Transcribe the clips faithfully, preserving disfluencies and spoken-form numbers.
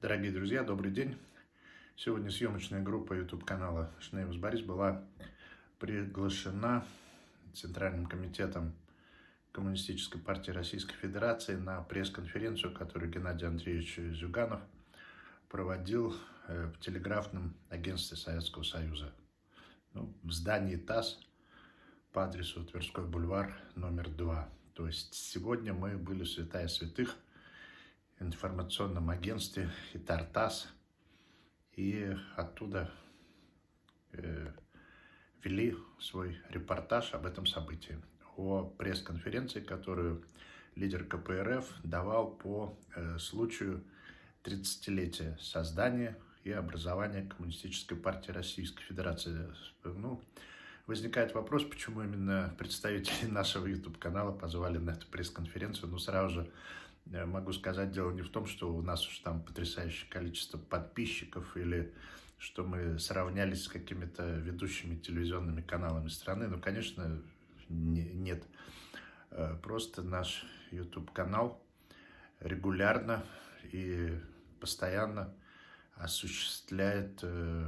Дорогие друзья, добрый день. Сегодня съемочная группа YouTube-канала Шнейвс Борис была приглашена Центральным комитетом Коммунистической партии Российской Федерации на пресс-конференцию, которую Геннадий Андреевич Зюганов проводил в телеграфном агентстве Советского Союза, ну, в здании ТАСС по адресу Тверской бульвар, номер два. То есть сегодня мы были в святая святых информационном агентстве ИТАР-ТАСС, и оттуда э, вели свой репортаж об этом событии, о пресс-конференции, которую лидер ка пэ эр эф давал по э, случаю тридцатилетия создания и образования Коммунистической партии Российской Федерации. Ну, возникает вопрос, почему именно представители нашего YouTube-канала позвали на эту пресс-конференцию. Ну, сразу же могу сказать, дело не в том, что у нас уж там потрясающее количество подписчиков или что мы сравнялись с какими-то ведущими телевизионными каналами страны. Ну, конечно, не, нет. Просто наш YouTube-канал регулярно и постоянно осуществляет э,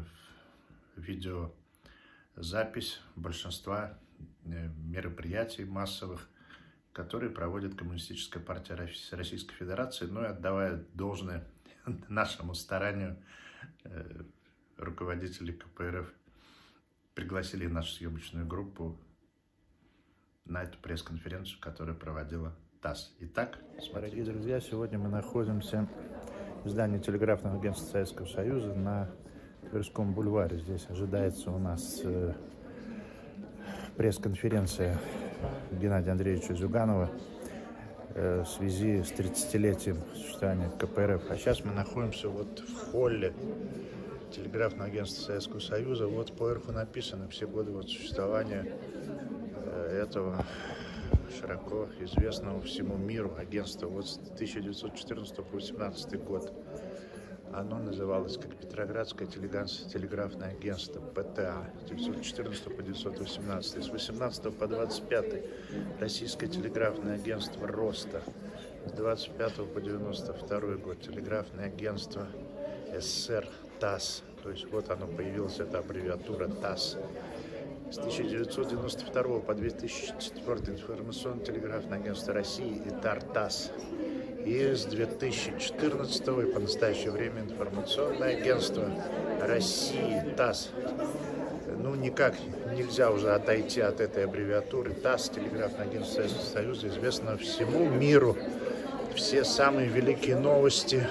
видеозапись большинства мероприятий массовых, которые проводит Коммунистическая партия Российской Федерации, ну и отдавая должное нашему старанию, э, руководители ка пэ эр эф пригласили нашу съемочную группу на эту пресс-конференцию, которую проводила ТАСС. Итак, дорогие друзья, сегодня мы находимся в здании телеграфного агентства Советского Союза на Тверском бульваре. Здесь ожидается у нас э, пресс-конференция Геннадия Андреевича Зюганова э, в связи с тридцатилетием существования ка пэ эр эф. А сейчас мы находимся вот в холле телеграфного агентства Советского Союза. Вот поверху написано все годы вот существования э, этого широко известного всему миру агентства. Вот с тысяча девятьсот четырнадцатого по восемнадцатый год оно называлось как Петроградское телеграфное агентство, пэ тэ а, с девятьсот четырнадцатого по девятьсот восемнадцатый, с восемнадцатого по двадцать пятый Российское телеграфное агентство Роста, с двадцать пятого по девяносто второй год Телеграфное агентство эс эс эс эр ТАСС, то есть вот оно появилась, эта аббревиатура ТАСС. С тысяча девятьсот девяносто второго по две тысячи четвёртый Информационно-телеграфное агентство России ИТАР-ТАСС. И с две тысячи четырнадцатого и по настоящее время Информационное агентство России ТАСС. Ну, никак нельзя уже отойти от этой аббревиатуры. ТАСС, Телеграфное агентство Советского Союза, известно всему миру. Все самые великие новости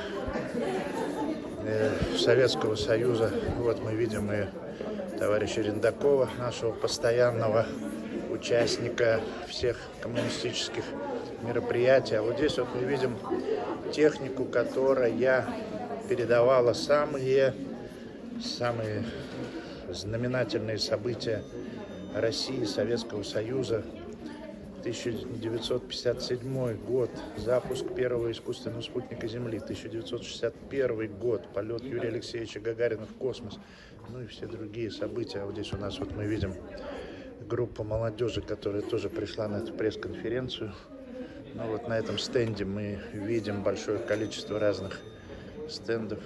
э, Советского Союза. Вот мы видим и товарища Рендакова, нашего постоянного участника всех коммунистических мероприятий. А вот здесь вот мы видим технику, которая передавала самые, самые знаменательные события России и Советского Союза. тысяча девятьсот пятьдесят седьмой год, запуск первого искусственного спутника Земли. тысяча девятьсот шестьдесят первый год, полет Юрия Алексеевича Гагарина в космос. Ну и все другие события. А вот здесь у нас вот мы видим группу молодежи, которая тоже пришла на эту пресс-конференцию. Ну вот на этом стенде мы видим большое количество разных стендов,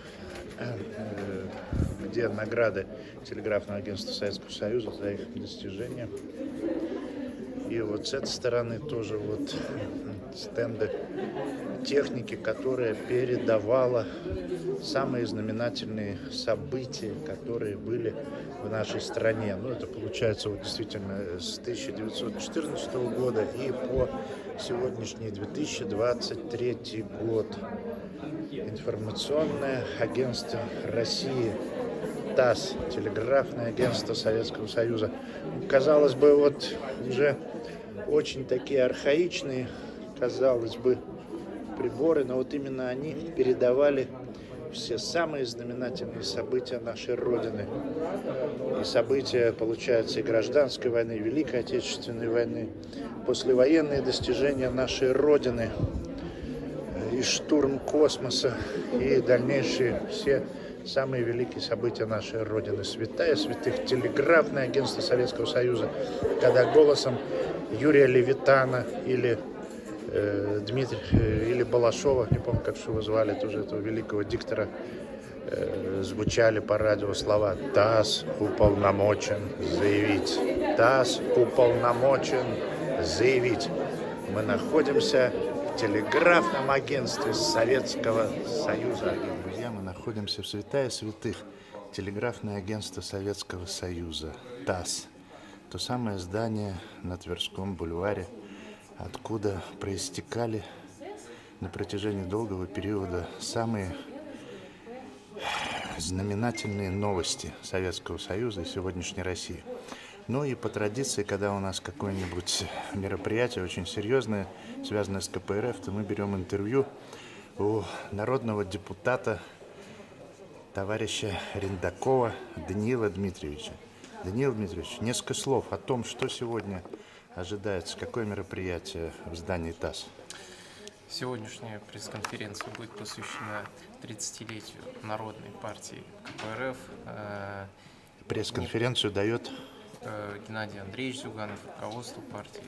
где награды Телеграфного агентства Советского Союза за их достижения. И вот с этой стороны тоже вот стенды техники, которая передавала самые знаменательные события, которые были в нашей стране. Ну, это получается вот действительно с тысяча девятьсот четырнадцатого года и по сегодняшний две тысячи двадцать третий год. Информационное агентство России ТАСС, Телеграфное агентство Советского Союза. Казалось бы, вот уже очень такие архаичные, казалось бы, приборы, но вот именно они передавали все самые знаменательные события нашей Родины. И события, получается, и гражданской войны, и Великой Отечественной войны, послевоенные достижения нашей Родины, и штурм космоса, и дальнейшие все самые великие события нашей Родины. Святая святых, Телеграфное агентство Советского Союза, когда голосом Юрия Левитана или э, Дмитрия э, или Балашова, не помню, как его звали, тоже этого великого диктора, э, звучали по радио слова «ТАСС уполномочен заявить». ТАСС уполномочен заявить. Мы находимся в телеграфном агентстве Советского Союза. Друзья, мы находимся в святая святых. Телеграфное агентство Советского Союза, ТАСС. То самое здание на Тверском бульваре, откуда проистекали на протяжении долгого периода самые знаменательные новости Советского Союза и сегодняшней России. Ну и по традиции, когда у нас какое-нибудь мероприятие очень серьезное, связанное с ка пэ эр эф, то мы берем интервью у народного депутата, товарища Рендакова Даниила Дмитриевича. Даниил Дмитриевич, несколько слов о том, что сегодня ожидается, какое мероприятие в здании ТАСС. Сегодняшняя пресс-конференция будет посвящена тридцатилетию Народной партии ка пэ эр эф. Пресс-конференцию дает Геннадий Андреевич Зюганов, руководство партии.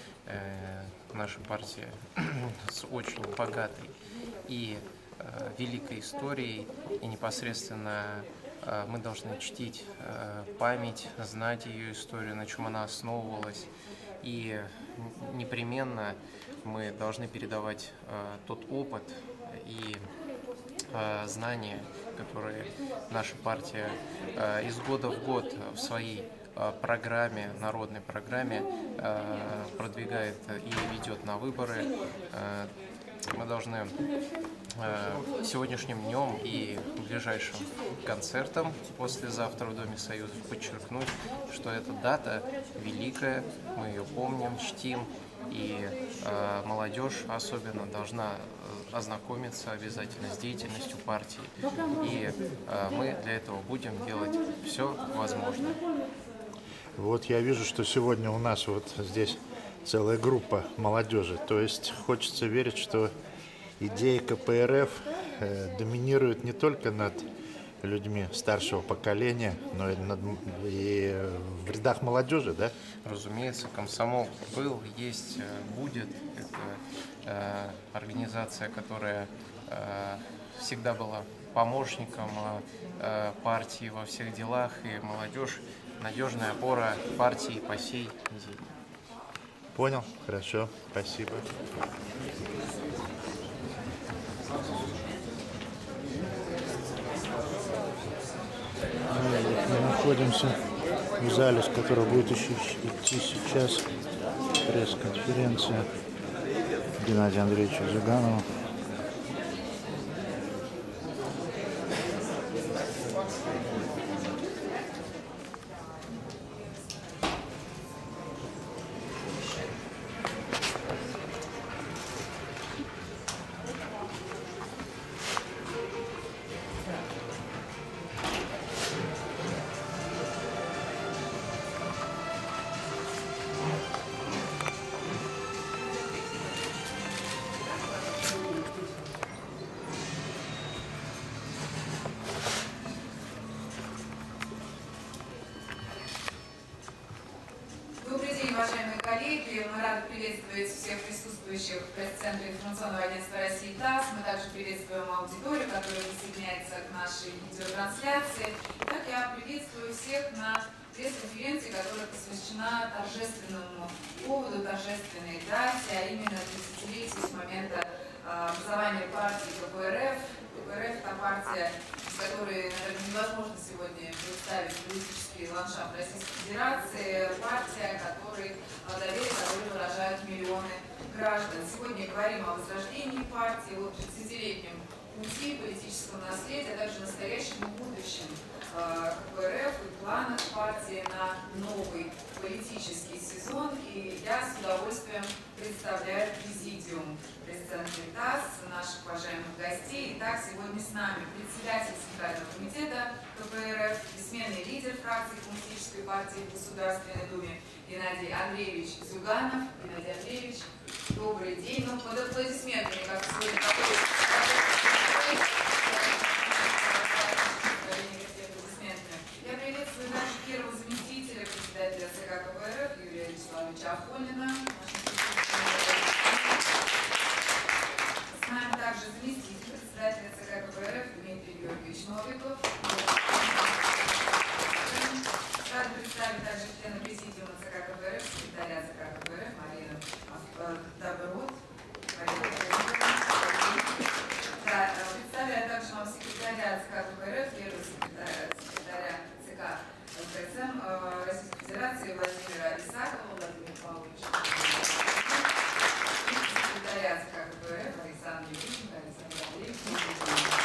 Наша партия с очень богатой и великой историей, и непосредственно мы должны чтить память, знать ее историю, на чем она основывалась, и непременно мы должны передавать тот опыт и знания, которые наша партия из года в год в своей программе, народной программе продвигает и ведет на выборы. Мы должны сегодняшним днем и ближайшим концертом послезавтра в Доме Союзов подчеркнуть, что эта дата великая, мы ее помним, чтим, и э, молодежь особенно должна ознакомиться обязательно с деятельностью партии, и э, мы для этого будем делать все возможное. Вот я вижу, что сегодня у нас вот здесь целая группа молодежи, то есть хочется верить, что идеи ка пэ эр эф э, доминируют не только над людьми старшего поколения, но и, над, и в рядах молодежи, да? Разумеется, комсомол был, есть, будет. Это э, организация, которая э, всегда была помощником э, партии во всех делах, и молодежь — надежная опора партии по сей день. Понял, хорошо, спасибо. Мы находимся в зале, с которого будет еще идти сейчас пресс-конференция Геннадия Андреевича Зюганова. Уважаемые коллеги, мы рады приветствовать всех присутствующих в пресс-центре информационного агентства России ТАСС. Мы также приветствуем аудиторию, которая присоединяется к нашей видеотрансляции. Так я приветствую всех на пресс-конференции, которая посвящена торжественному поводу, торжественной дате, а именно тридцатилетию с момента образования партии ка пэ эр эф. ка пэ эр эф – это партия, с которой, наверное, невозможно сегодня представить политический ландшафт Российской Федерации, партия, которой доверие, которой выражают миллионы граждан. Сегодня говорим о возрождении партии, о тридцатилетнем пути политического наследия, а также настоящем и будущем ка пэ эр эф и планах партии на новый политический сезон. И я с удовольствием представляю президиум пресс-центра ТАСС, наших уважаемых гостей. Итак, сегодня с нами председатель Центрального комитета ка пэ эр эф, бессменный лидер фракции Коммунистической партии в Государственной Думе Геннадий Андреевич Зюганов. Геннадий Андреевич, добрый день. Ну, под аплодисментами, как сегодня такой. Я приветствую также первого заместителя председателя ЦК ка пэ эр эф Юрия Вячеславовича Афонина. Новиков. Рад представить также члена президиума ЦК КПРФ, секретаря ЦК КПРФ Марина Добрут. Да, представляю также вам секретаря ЦК КПРФ, первого секретаря, секретаря ЦК КСМ Российской Федерации Владимира Исакова, Владимира Павловича. И секретаря ЦК КПРФ Александра Юрьевича, Александра Андреевича.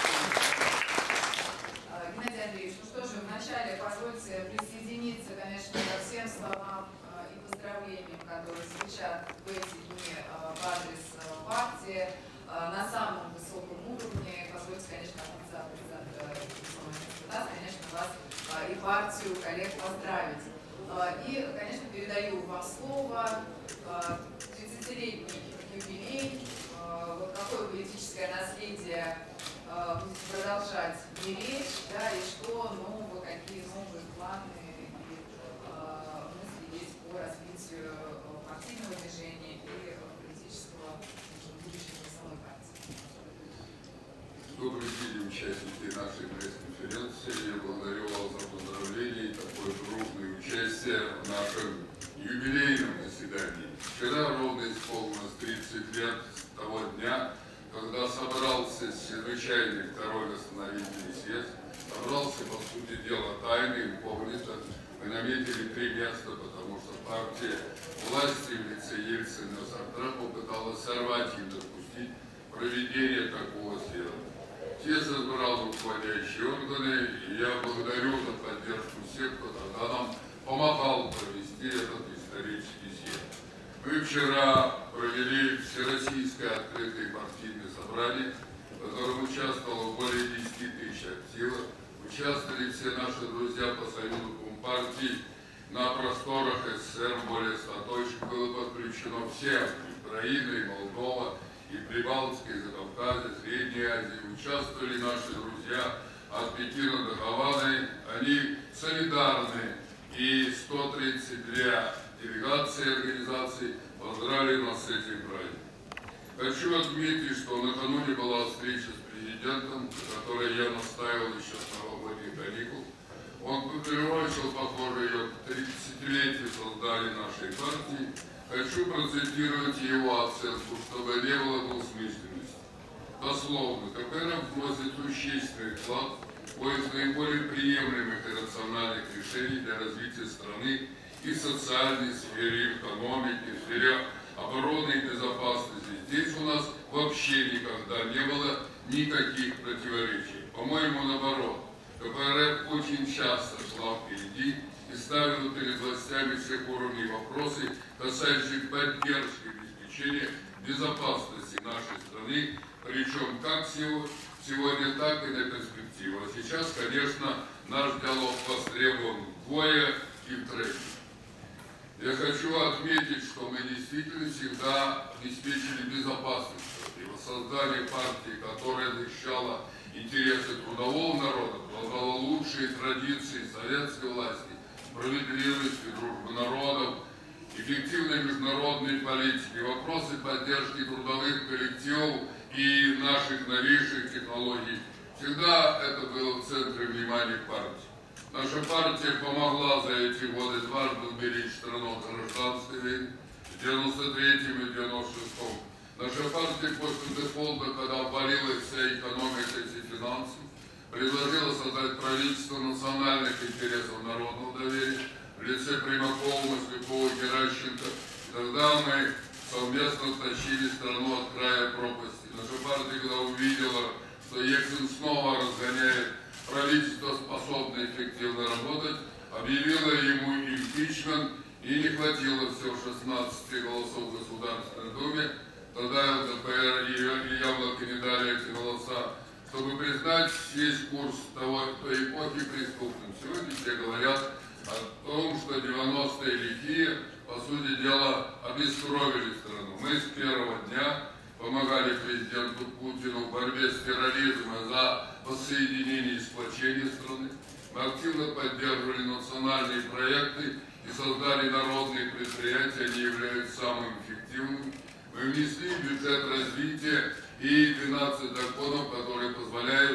Геннадий Андреевич, ну что же, вначале позвольте присоединиться, конечно, ко всем словам и поздравлениям, которые звучат в эти дни в адрес партии на самом высоком уровне. Позвольте, конечно, от лица президента нас, конечно, вас и партию, коллег поздравить. И, конечно, передаю вам слово. тридцатилетний юбилей, вот какое политическое наследие будете продолжать беречь, да, и что нового, какие новые планы и мысли есть по развитию партийного движения и политического будущего самой партии. Добрый день, участники нашей пресс-конференции. Я благодарю вас за поздравления и такое крупное участие в нашем юбилейном заседании. Вчера ровно исполнилось тридцать лет с того дня, когда собрался чрезвычайный второй восстановительный съезд, собрался, по сути дела, тайный, помнится, мы наметили три места, потому что партия власти в лице Ельцина и Сартра попыталась сорвать и допустить проведение такого съезда. Съезд избрал руководящие органы, и я благодарю за поддержку всех, кто тогда нам помогал провести этот исторический съезд. Мы вчера провели всероссийское открытое партийное собрание, в котором участвовало более десяти тысяч активов. Участвовали все наши друзья по Союзу Компартии. На просторах СССР более ста точек было подключено всем. Украина, и Молдова, и Прибалтика, и Закавказье, Средняя Азия. Участвовали наши друзья от Пекина до Гаваны. Они солидарны. И сто тридцать две делегации организаций поздравили нас с этим праздником. Хочу отметить, что накануне была встреча с президентом, на которой я настаивал еще с новогодних каникул. Он приурочил, похоже, ее к тридцатилетию создания нашей партии. Хочу процитировать его оценку, чтобы не было двусмысленности. Дословно, КПРФ вносит существенный вклад в поиск наиболее приемлемых и рациональных решений для развития страны и в социальной сфере, и в экономике, в сфере обороны и безопасности. Здесь у нас вообще никогда не было никаких противоречий. По-моему, наоборот, КПРФ очень часто шла впереди и ставила перед властями всех уровней вопросы, касающиеся поддержки и обеспечения безопасности нашей страны, причем как сегодня, так и на перспективу. А сейчас, конечно, наш диалог востребован вдвое и втрое. Я хочу отметить, что мы действительно всегда обеспечили безопасность и воссоздание партии, которая защищала интересы трудового народа, продолжала лучшие традиции советской власти, справедливости, дружбы народов, эффективной международной политики, вопросы поддержки трудовых коллективов и наших новейших технологий. Всегда это было в центре внимания партии. Наша партия помогла за эти годы дважды уберечь страну от гражданской войны в девяносто третьем и девяносто шестом. Наша партия после дефолта, когда обвалилась вся экономика и финансы, предложила создать правительство национальных интересов народного доверия в лице Примакова, Маслякова, Геращенко. Тогда мы совместно тащили страну от края пропасти. Наша партия, когда увидела, что Ельцин снова разгоняет правительство, способное эффективно работать, объявило ему импичмент, и не хватило всего шестнадцати голосов в Государственной Думе. Тогда ЛДПР и Яблоко не дали эти голоса, чтобы признать весь курс того, той эпохи преступным. Сегодня все говорят о том, что девяностые лихие, по сути дела, обескровили страну. Мы с первого дня помогали президенту Путину в борьбе с терроризмом за воссоединение и сплочение страны. Мы активно поддерживали национальные проекты и создали народные предприятия, они являются самым эффективным. Мы внесли в бюджет развития и двенадцать законов, которые позволяют в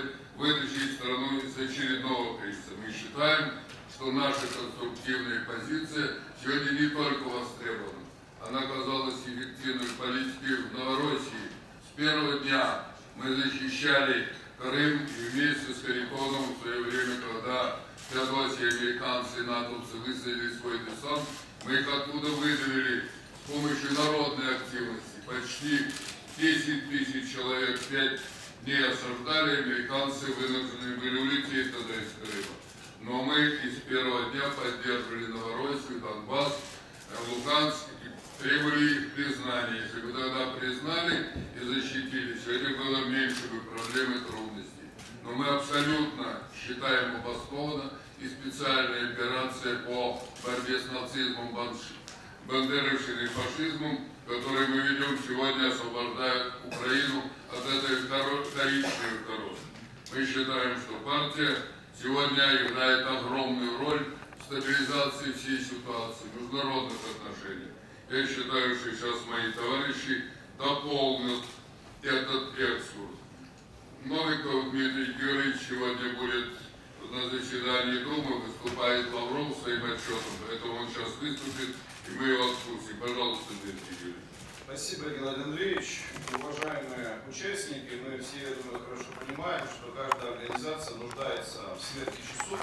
вытащить страну из очередного кризиса. Мы считаем, что наша конструктивная позиция сегодня не только востребована, она оказалась эффективной в политике в Новороссии. С первого дня мы защищали Крым, и вместе с Харитоном в свое время, когда в Феодосии американцы и натовцы высадили свой десант, мы их оттуда выдавили с помощью народной активности. Почти десять тысяч человек пять дней осаждали, американцы вынуждены были улететь тогда из Крыма. Но мы из первого дня поддерживали Новороссию, Донбасс, Луганск, требовали их признания. Если бы тогда признали и защитили, сегодня было меньше бы проблем и трудностей. Но мы абсолютно считаем обоснованно и специальная операция по борьбе с нацизмом, бандеровщиной и фашизмом, которую мы ведем сегодня, освобождая Украину от этой вторичной угрозы. Мы считаем, что партия сегодня играет огромную роль в стабилизации всей ситуации, в международных отношениях. Я считаю, что сейчас мои товарищи дополнят этот экскурс. Новиков Дмитрий Георгиевич сегодня будет на заседании Думы, выступает Лавров своим отчетом, поэтому он сейчас выступит, и мы его отпустим. Пожалуйста, Дмитрий Георгиевич. Спасибо, Геннадий Андреевич. Уважаемые участники, мы все, я думаю, хорошо понимаем, что каждая организация нуждается в сверке часов.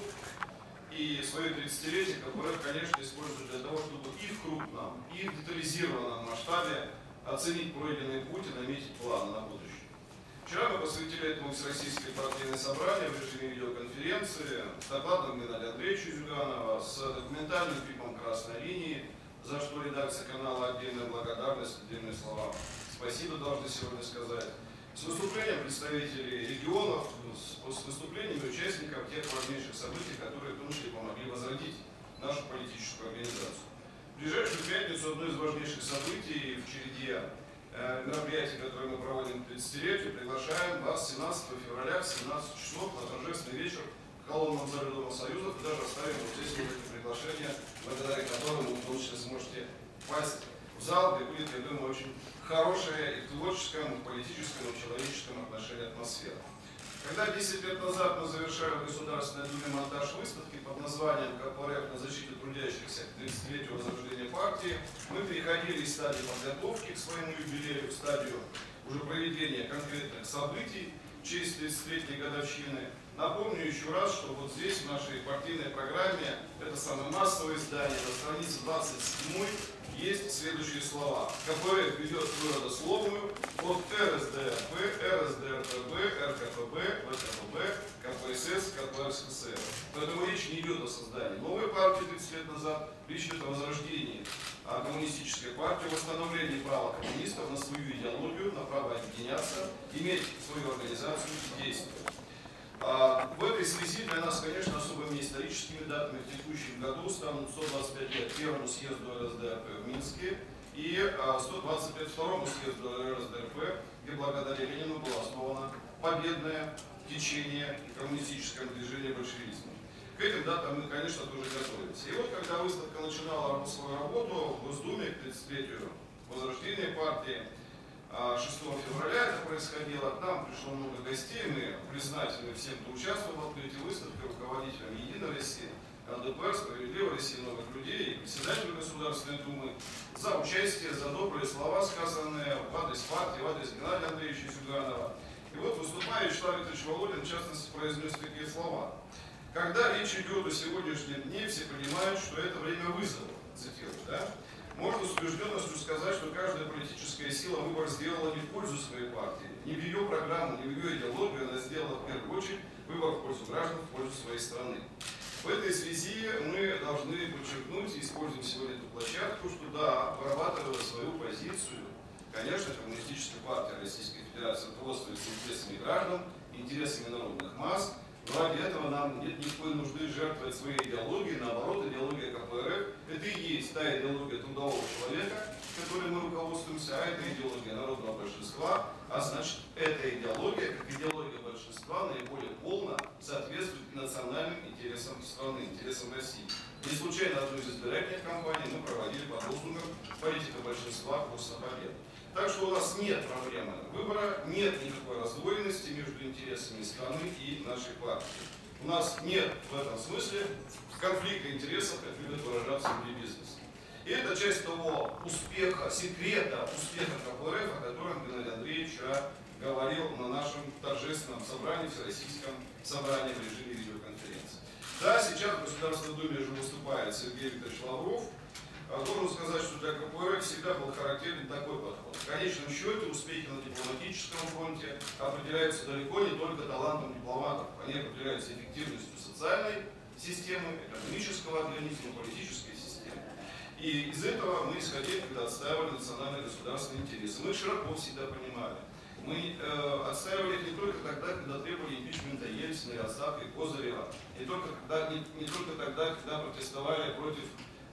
И свое тридцатилетие КПРФ, конечно, использует для того, чтобы и в крупном, и в детализированном масштабе оценить пройденный путь и наметить планы на будущее. Вчера мы посвятили этому Всероссийское партийное собрание в режиме видеоконференции с докладом Геннадия Андреевича Зюганова, с документальным фильмом «Красной линии», за что редакция канала отдельная благодарность, отдельные слова спасибо должны сегодня сказать. С выступлением представителей регионов, с выступлениями участников тех важнейших событий, которые в том числе помогли возродить нашу политическую организацию. В ближайшую пятницу одно из важнейших событий в череде э, мероприятий, которые мы проводим к тридцатилетию, приглашаем вас семнадцатого февраля в семнадцать часов на торжественный вечер в колонном зале Дома Союзов. И даже оставим вот здесь вот это приглашение, благодаря которому вы в том числе сможете попасть в зал, где будет, я думаю, очень хорошая и в творческом, и в политическом, и в человеческом отношении атмосфера. Когда десять лет назад мы завершали в Государственной Думе монтаж выставки под названием «КПРФ на защиту трудящихся к тридцатилетию возрождения партии», мы переходили из стадии подготовки к своему юбилею в стадию уже проведения конкретных событий в честь тридцатилетней годовщины. Напомню еще раз, что вот здесь в нашей партийной программе, это самое массовое издание, на странице двадцать седьмой, есть следующие слова. КПРФ ведет свою родословную от РСДРП, РСДРПБ, РКПБ, ВКПБ, КПСС, КПРССР. Поэтому речь не идет о создании новой партии тридцать лет назад, речь идет о возрождении коммунистической партии, о восстановлении права коммунистов на свою идеологию, на право объединяться, иметь свою организацию и действовать. В этой связи для нас, конечно, особыми историческими датами в текущем году станут сто двадцать пять лет первому съезду РСДРП в Минске и сто двадцать пять второму съезду РСДРП, где благодаря Ленину было основано победное течение коммунистического движения большевизма. К этим датам мы, конечно, тоже готовимся. И вот, когда выставка начинала свою работу в Госдуме к тридцатилетию возрождения партии, шестого февраля это происходило, к нам пришло много гостей, мы признательны всем, кто участвовал в открытии выставки, руководителям Единой России, ЛДПР, Справедливой России, новых людей, председателю Государственной Думы, за участие, за добрые слова, сказанные в адрес партии, в адрес Геннадия Андреевича Зюганова. И вот выступающий Вячеслав Викторович Володин, в частности, произнес такие слова. Когда речь идет о сегодняшнем дне, все понимают, что это время вызова, цитирую, да? Можно с убежденностью сказать, что каждая политическая сила выбор сделала не в пользу своей партии, не в ее программу, не в ее идеологию, она сделала в первую очередь выбор в пользу граждан, в пользу своей страны. В этой связи мы должны подчеркнуть и используем сегодня эту площадку, что да, вырабатывая свою позицию, конечно, Коммунистическая партия Российской Федерации руководствуется интересами граждан, интересами народных масс. Но ради этого нам нет никакой нужды жертвовать своей идеологией, наоборот, идеология КПРФ – это и есть та идеология трудового человека, которой мы руководствуемся, а это идеология народного большинства, а значит, эта идеология, как идеология большинства, наиболее полно соответствует национальным интересам страны, интересам России. Не случайно одну из избирательных кампаний мы проводили под лозунгом «Политика большинства, курс на победу». Так что у нас нет проблемы выбора, нет никакой раздвоенности между интересами страны и нашей партии. У нас нет в этом смысле конфликта интересов, как любят выражаться в бизнесе. И это часть того успеха, секрета успеха КПРФ, о котором Геннадий Андреевич вчера говорил на нашем торжественном собрании, всероссийском собрании в режиме видеоконференции. Да, сейчас в Государственной Думе уже выступает Сергей Викторович Лавров. Должен сказать, что для КПРФ всегда был характерен такой подход. В конечном счете успехи на дипломатическом фронте определяются далеко не только талантом дипломатов. Они определяются эффективностью социальной системы, экономического организма, политической системы. И из этого мы исходили, когда отстаивали национальные государственные интересы. Мы широко всегда понимали. Мы э, отстаивали их не только тогда, когда требовали импичмента Ельцина и отставки Козырева, не только, когда, не, не только тогда, когда протестовали против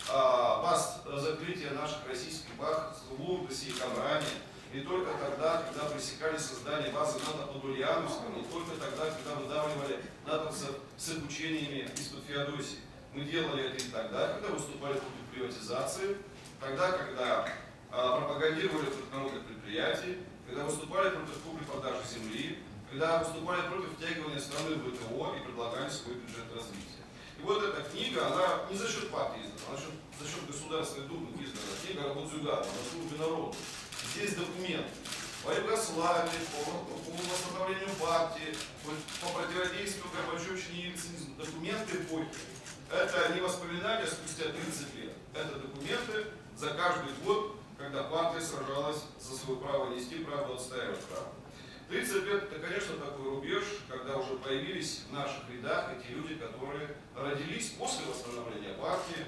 а, баз закрытия наших российских баз в Лурдосе и Камране, не только тогда, когда пресекали создание базы НАТО под Ульяновском, не только тогда, когда выдавливали натовцев с обучениями из-под Феодосии. Мы делали это и тогда, когда выступали против приватизации, тогда, когда а, пропагандировали против народных предприятий, когда выступали против купли-продажи земли, когда выступали против втягивания страны в ВТО и предлагали свой бюджет развития. И вот эта книга, она не за счет партии издана, она за счет Государственной Думы издана. Книга работы Зюганова на службе народу. Здесь документы по Югославии, по, по восстановлению партии, по, по противодействию Горбачевщине и ельцинизму. Документы эпохи. Это не воспоминания спустя тридцать лет. Это документы за каждый год, когда партия сражалась за свое право нести правду, отстаивать право. тридцать лет это, конечно, такой рубеж, когда уже появились в наших рядах эти люди, которые родились после восстановления партии.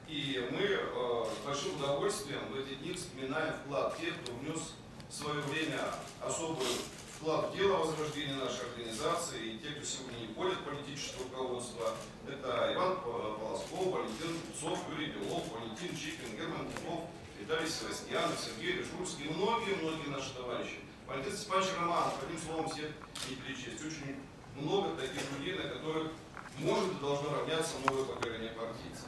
И мы э, с большим удовольствием в эти дни вспоминаем вклад тех, кто внес в свое время особый вклад в дело возрождения нашей организации, и те, кто сегодня не входит в политическое руководство. Это Иван Полосков, Валентин Куцов, Юрий Белов, Валентин Чикин, Герман Кутов, Виталий Севастьянов, Сергей Решурский и многие-многие наши товарищи. Валентин Степанович Романов, одним словом, всех не перечесть. Очень много таких людей, на которых может и должно равняться новое поколение партийцев.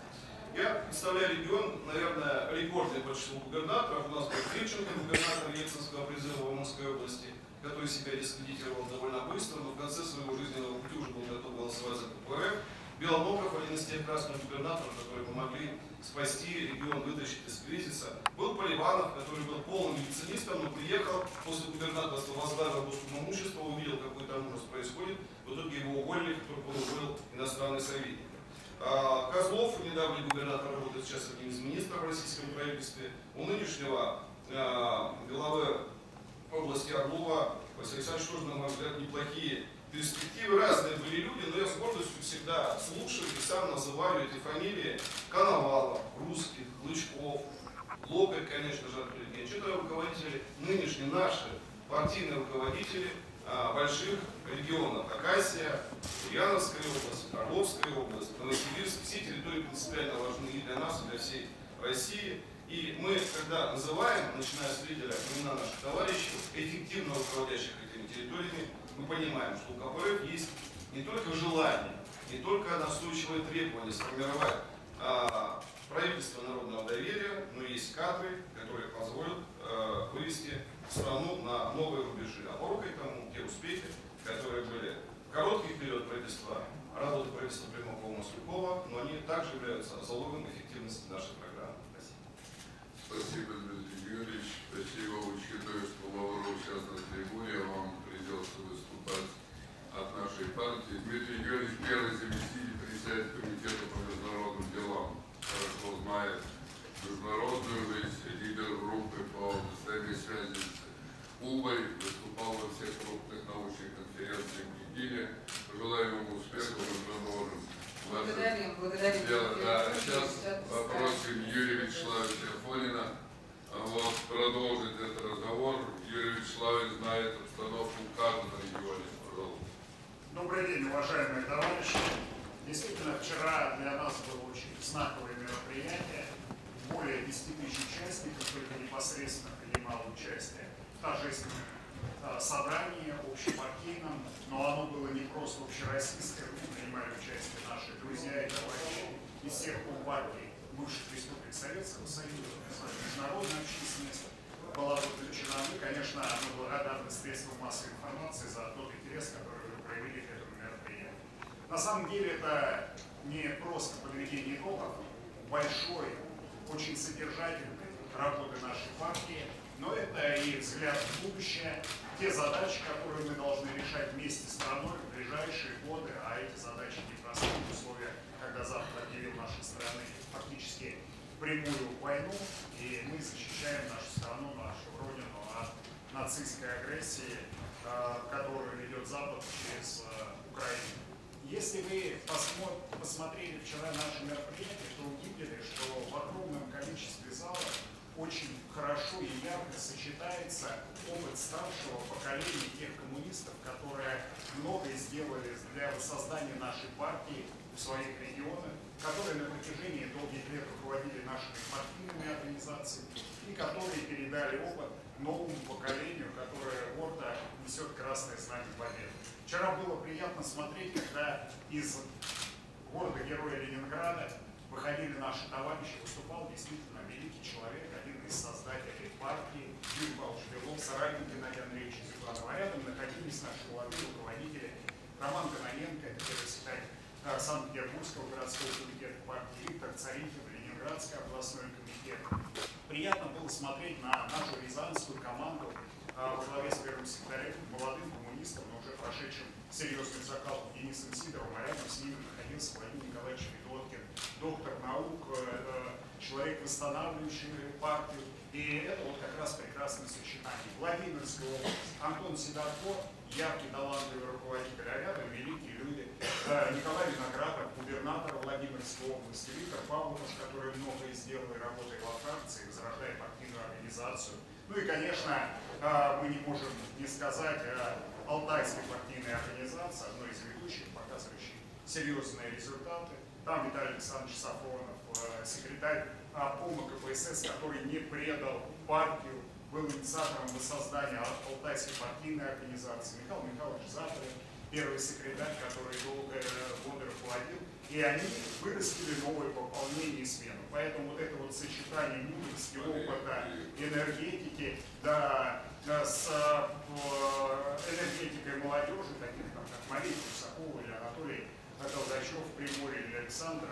Я представляю регион, наверное, рекордное большинство губернаторов. У нас был Гринченко, губернатор Ельцинского призыва в Омской области, который себя дискредитировал довольно быстро, но в конце своего жизненного пути уже был готов голосовать за КПРФ. Белоногов, один из тех красных губернаторов, которые помогли спасти регион, вытащить из кризиса. Был Поливанов, который был полным ельцинистом, но приехал после губернаторства, возглавил Госимущество, увидел, какой там ужас происходит. В итоге его уволили, который был уволил иностранный советник. Козлов, недавний губернатор, работает сейчас одним из министров в российском правительстве. У нынешнего главы области Орлова, Василия Александровича, тоже, на мой взгляд, неплохие перспективы. Разные были люди, но я с гордостью всегда слушаю и сам называю эти фамилии: Коновалов, Русских, Клычков, Локоть, конечно же, Артур Евгеньевич. Это руководители, нынешние наши партийные руководители а, больших регионов. Хакасия, Ульяновская область, Орловская область, Новосибирск. Все территории принципиально важны и для нас, и для всей России. И мы, когда называем, начиная с лидера, имена наших товарищей, эффективно руководящих этими территориями, мы понимаем, что у КПРФ есть не только желание, не только настойчивое требование сформировать а, правительство народного доверия, но и есть кадры, которые позволят а, вывести страну на новые рубежи. А порукой тому те успехи, которые были в короткий период правительства, работы правительства Примакова-Маслякова, но они также являются залогом эффективности нашей программы. Спасибо, Дмитрий Юрьевич. Спасибо, учитывая, что Лавров сейчас на трибуне, вам придется выступать от нашей партии. Дмитрий Юрьевич, первый заместитель председателя комитета по международным делам, хорошо знает международную жизнь, лидер группы по постоянной связи с Кубой, выступал во всех крупных научных конференциях в Пекине. Пожелаем ему успехов, и мы можем Благодарим, благодарим. Да, сейчас попросим Юрия Вячеславовича Афонина вот, продолжить этот разговор. Юрий Вячеславович знает обстановку в каждом регионе. Пожалуйста. Добрый день, уважаемые товарищи. Действительно, вчера для нас было очень знаковое мероприятие. Более десяти тысяч участников только непосредственно принимало участие в торжественном собрании общепартийном, но оно было не просто общероссийское, в нем принимали участие наши друзья и товарищи из всех партий, бывших республик Советского Союза, международная общественность. была подключена. Мы, конечно, мы благодарны средствам массовой информации за тот интерес, который вы проявили к этому мероприятию. На самом деле это не просто подведение итогов большой, очень содержательной работы нашей партии, но это и взгляд в будущее, те задачи, которые мы должны решать вместе с страной в ближайшие годы, а эти задачи непростые в условиях, когда Запад объявил нашей страны фактически прямую войну, и мы защищаем нашу страну, нашу родину от нацистской агрессии, которую ведет Запад через Украину. Если вы посмотрели вчера наше мероприятие, то увидели, что в огромном количестве залов очень хорошо и ярко сочетается опыт старшего поколения тех коммунистов, которые многое сделали для воссоздания нашей партии в своих регионах, которые на протяжении долгих лет руководили нашими партийными организациями и которые передали опыт новому поколению, которое гордо несет красное знамя победы. Вчера было приятно смотреть, когда из города-героя Ленинграда выходили наши товарищи, выступал действительно великий человек, один из создателей партии, Юрий Павлович Белов, соратник Геннадия Андреевича Зюганова. Рядом находились наши молодые руководители Роман Кононенко, это первый секретарь Санкт-Петербургского городского комитета партии, Виктор Царихин, Ленинградский областной комитет. Приятно было смотреть на нашу рязанскую команду во главе с первым секретарем, молодым коммунистом, но уже прошедшим серьезный закал Денисом Сидоровым, а рядом с ними находился Владимир Николаевич Федоткин, доктор наук, человек, восстанавливающий партию. И это вот как раз прекрасное сочетание. Владимирская область, Антон Сидорко, яркий, талантливый руководитель, а рядом великие люди. Николай Виноградов, губернатор Владимирской области, Виктор Павлович, который многое сделал и работает во Франции, возрождая партийную организацию. Ну и, конечно, мы не можем не сказать о Алтайской партийной организации, одной из ведущих, показывающей серьезные результаты. Там Виталий Александрович Сафронов, секретарь обкома КПСС, который не предал партию, был инициатором воссоздания Алтайской партийной организации. Михаил Михайлович Запорин, первый секретарь, который долгое годы руководил. И они вырастили новое пополнение и смену. Поэтому вот это вот сочетание мудрости, опыта, энергетики, да, с энергетикой молодежи, таких там, как Мария Кусакова или Анатолий Толдачев, Приморье или Александр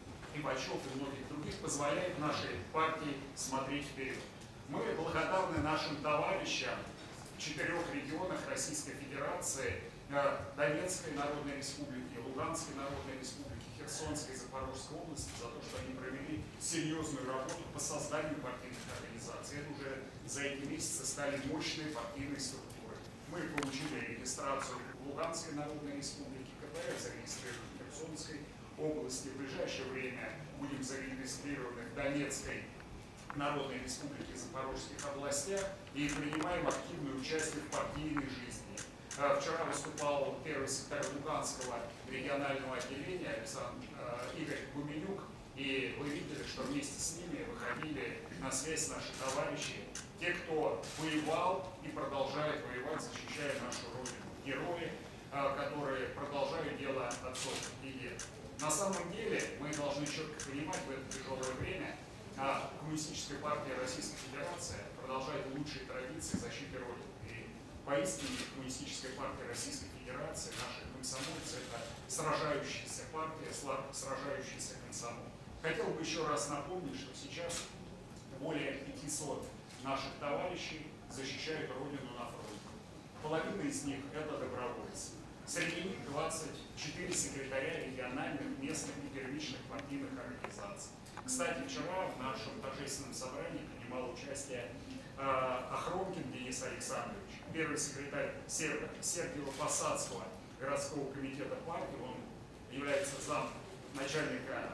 Ивачев и многих других, позволяет нашей партии смотреть вперед. Мы благодарны нашим товарищам в четырех регионах Российской Федерации, Донецкой Народной Республики, Луганской Народной Республики, Херсонской и Запорожской области за то, что они провели серьезную работу по созданию партийных организаций. Это уже за эти месяцы стали мощные партийные структуры. Мы получили регистрацию в Луганской Народной Республике, КПРФ зарегистрированы в Херсонской области. В ближайшее время будем зарегистрированы в Донецкой Народной Республике и Запорожских областях и принимаем активное участие в партийной жизни. Вчера выступал первый секретарь Луганского регионального отделения Александр э, Игорь Гуменюк, и вы видели, что вместе с ними выходили на связь наши товарищи, те, кто воевал и продолжает воевать, защищая нашу Родину. Герои, э, которые продолжают дело отцов и дед. На самом деле мы должны четко понимать в это тяжелое время, а Коммунистическая партия Российской Федерации продолжает лучшие традиции защиты Родины. Поистине Коммунистическая партия Российской Федерации, наши комсомольцы, это сражающаяся партия, сражающийся комсомол. Хотел бы еще раз напомнить, что сейчас более пятисот наших товарищей защищают Родину на фронте. Половина из них это добровольцы. Среди них двадцать четыре секретаря региональных, местных и первичных партийных организаций. Кстати, вчера в нашем торжественном собрании принимал участие Охромкин Денис Александрович, первый секретарь Сергиево-Посадского городского комитета партии, он является зам начальника